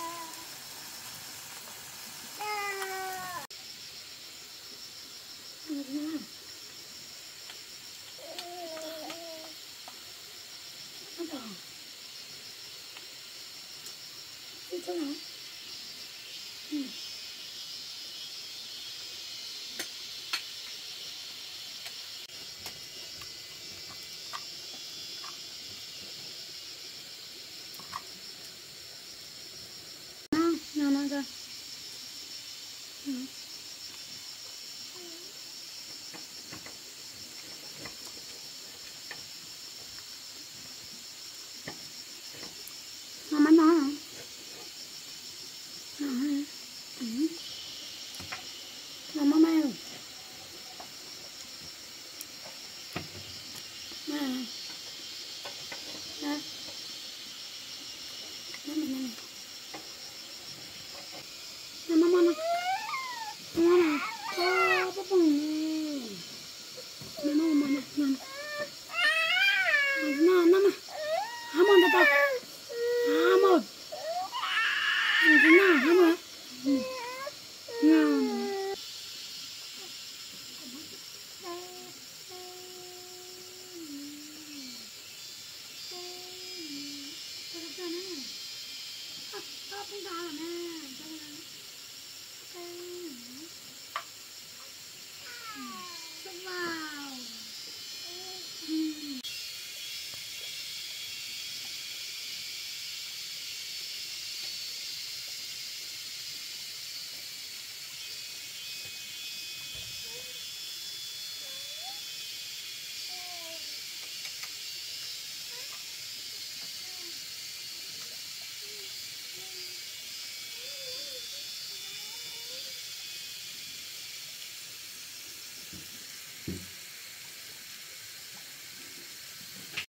Được nha. Bắt đầu. Đi chỗ nào? Ừ. Nào, nào ra. Ừ. Mama nói hả? Hả? Ừ. Mama mau. Nè. Nè. Nè nè nè. Nè mama nè. Mama nè. Ô, bố bông nè. Nè mama nè. Nè. Nè nè nè. Hamon tata. Hamon. Nè hamon. Nè. Hãy subscribe cho kênh Ghiền Mì Gõ để không bỏ lỡ những video hấp dẫn.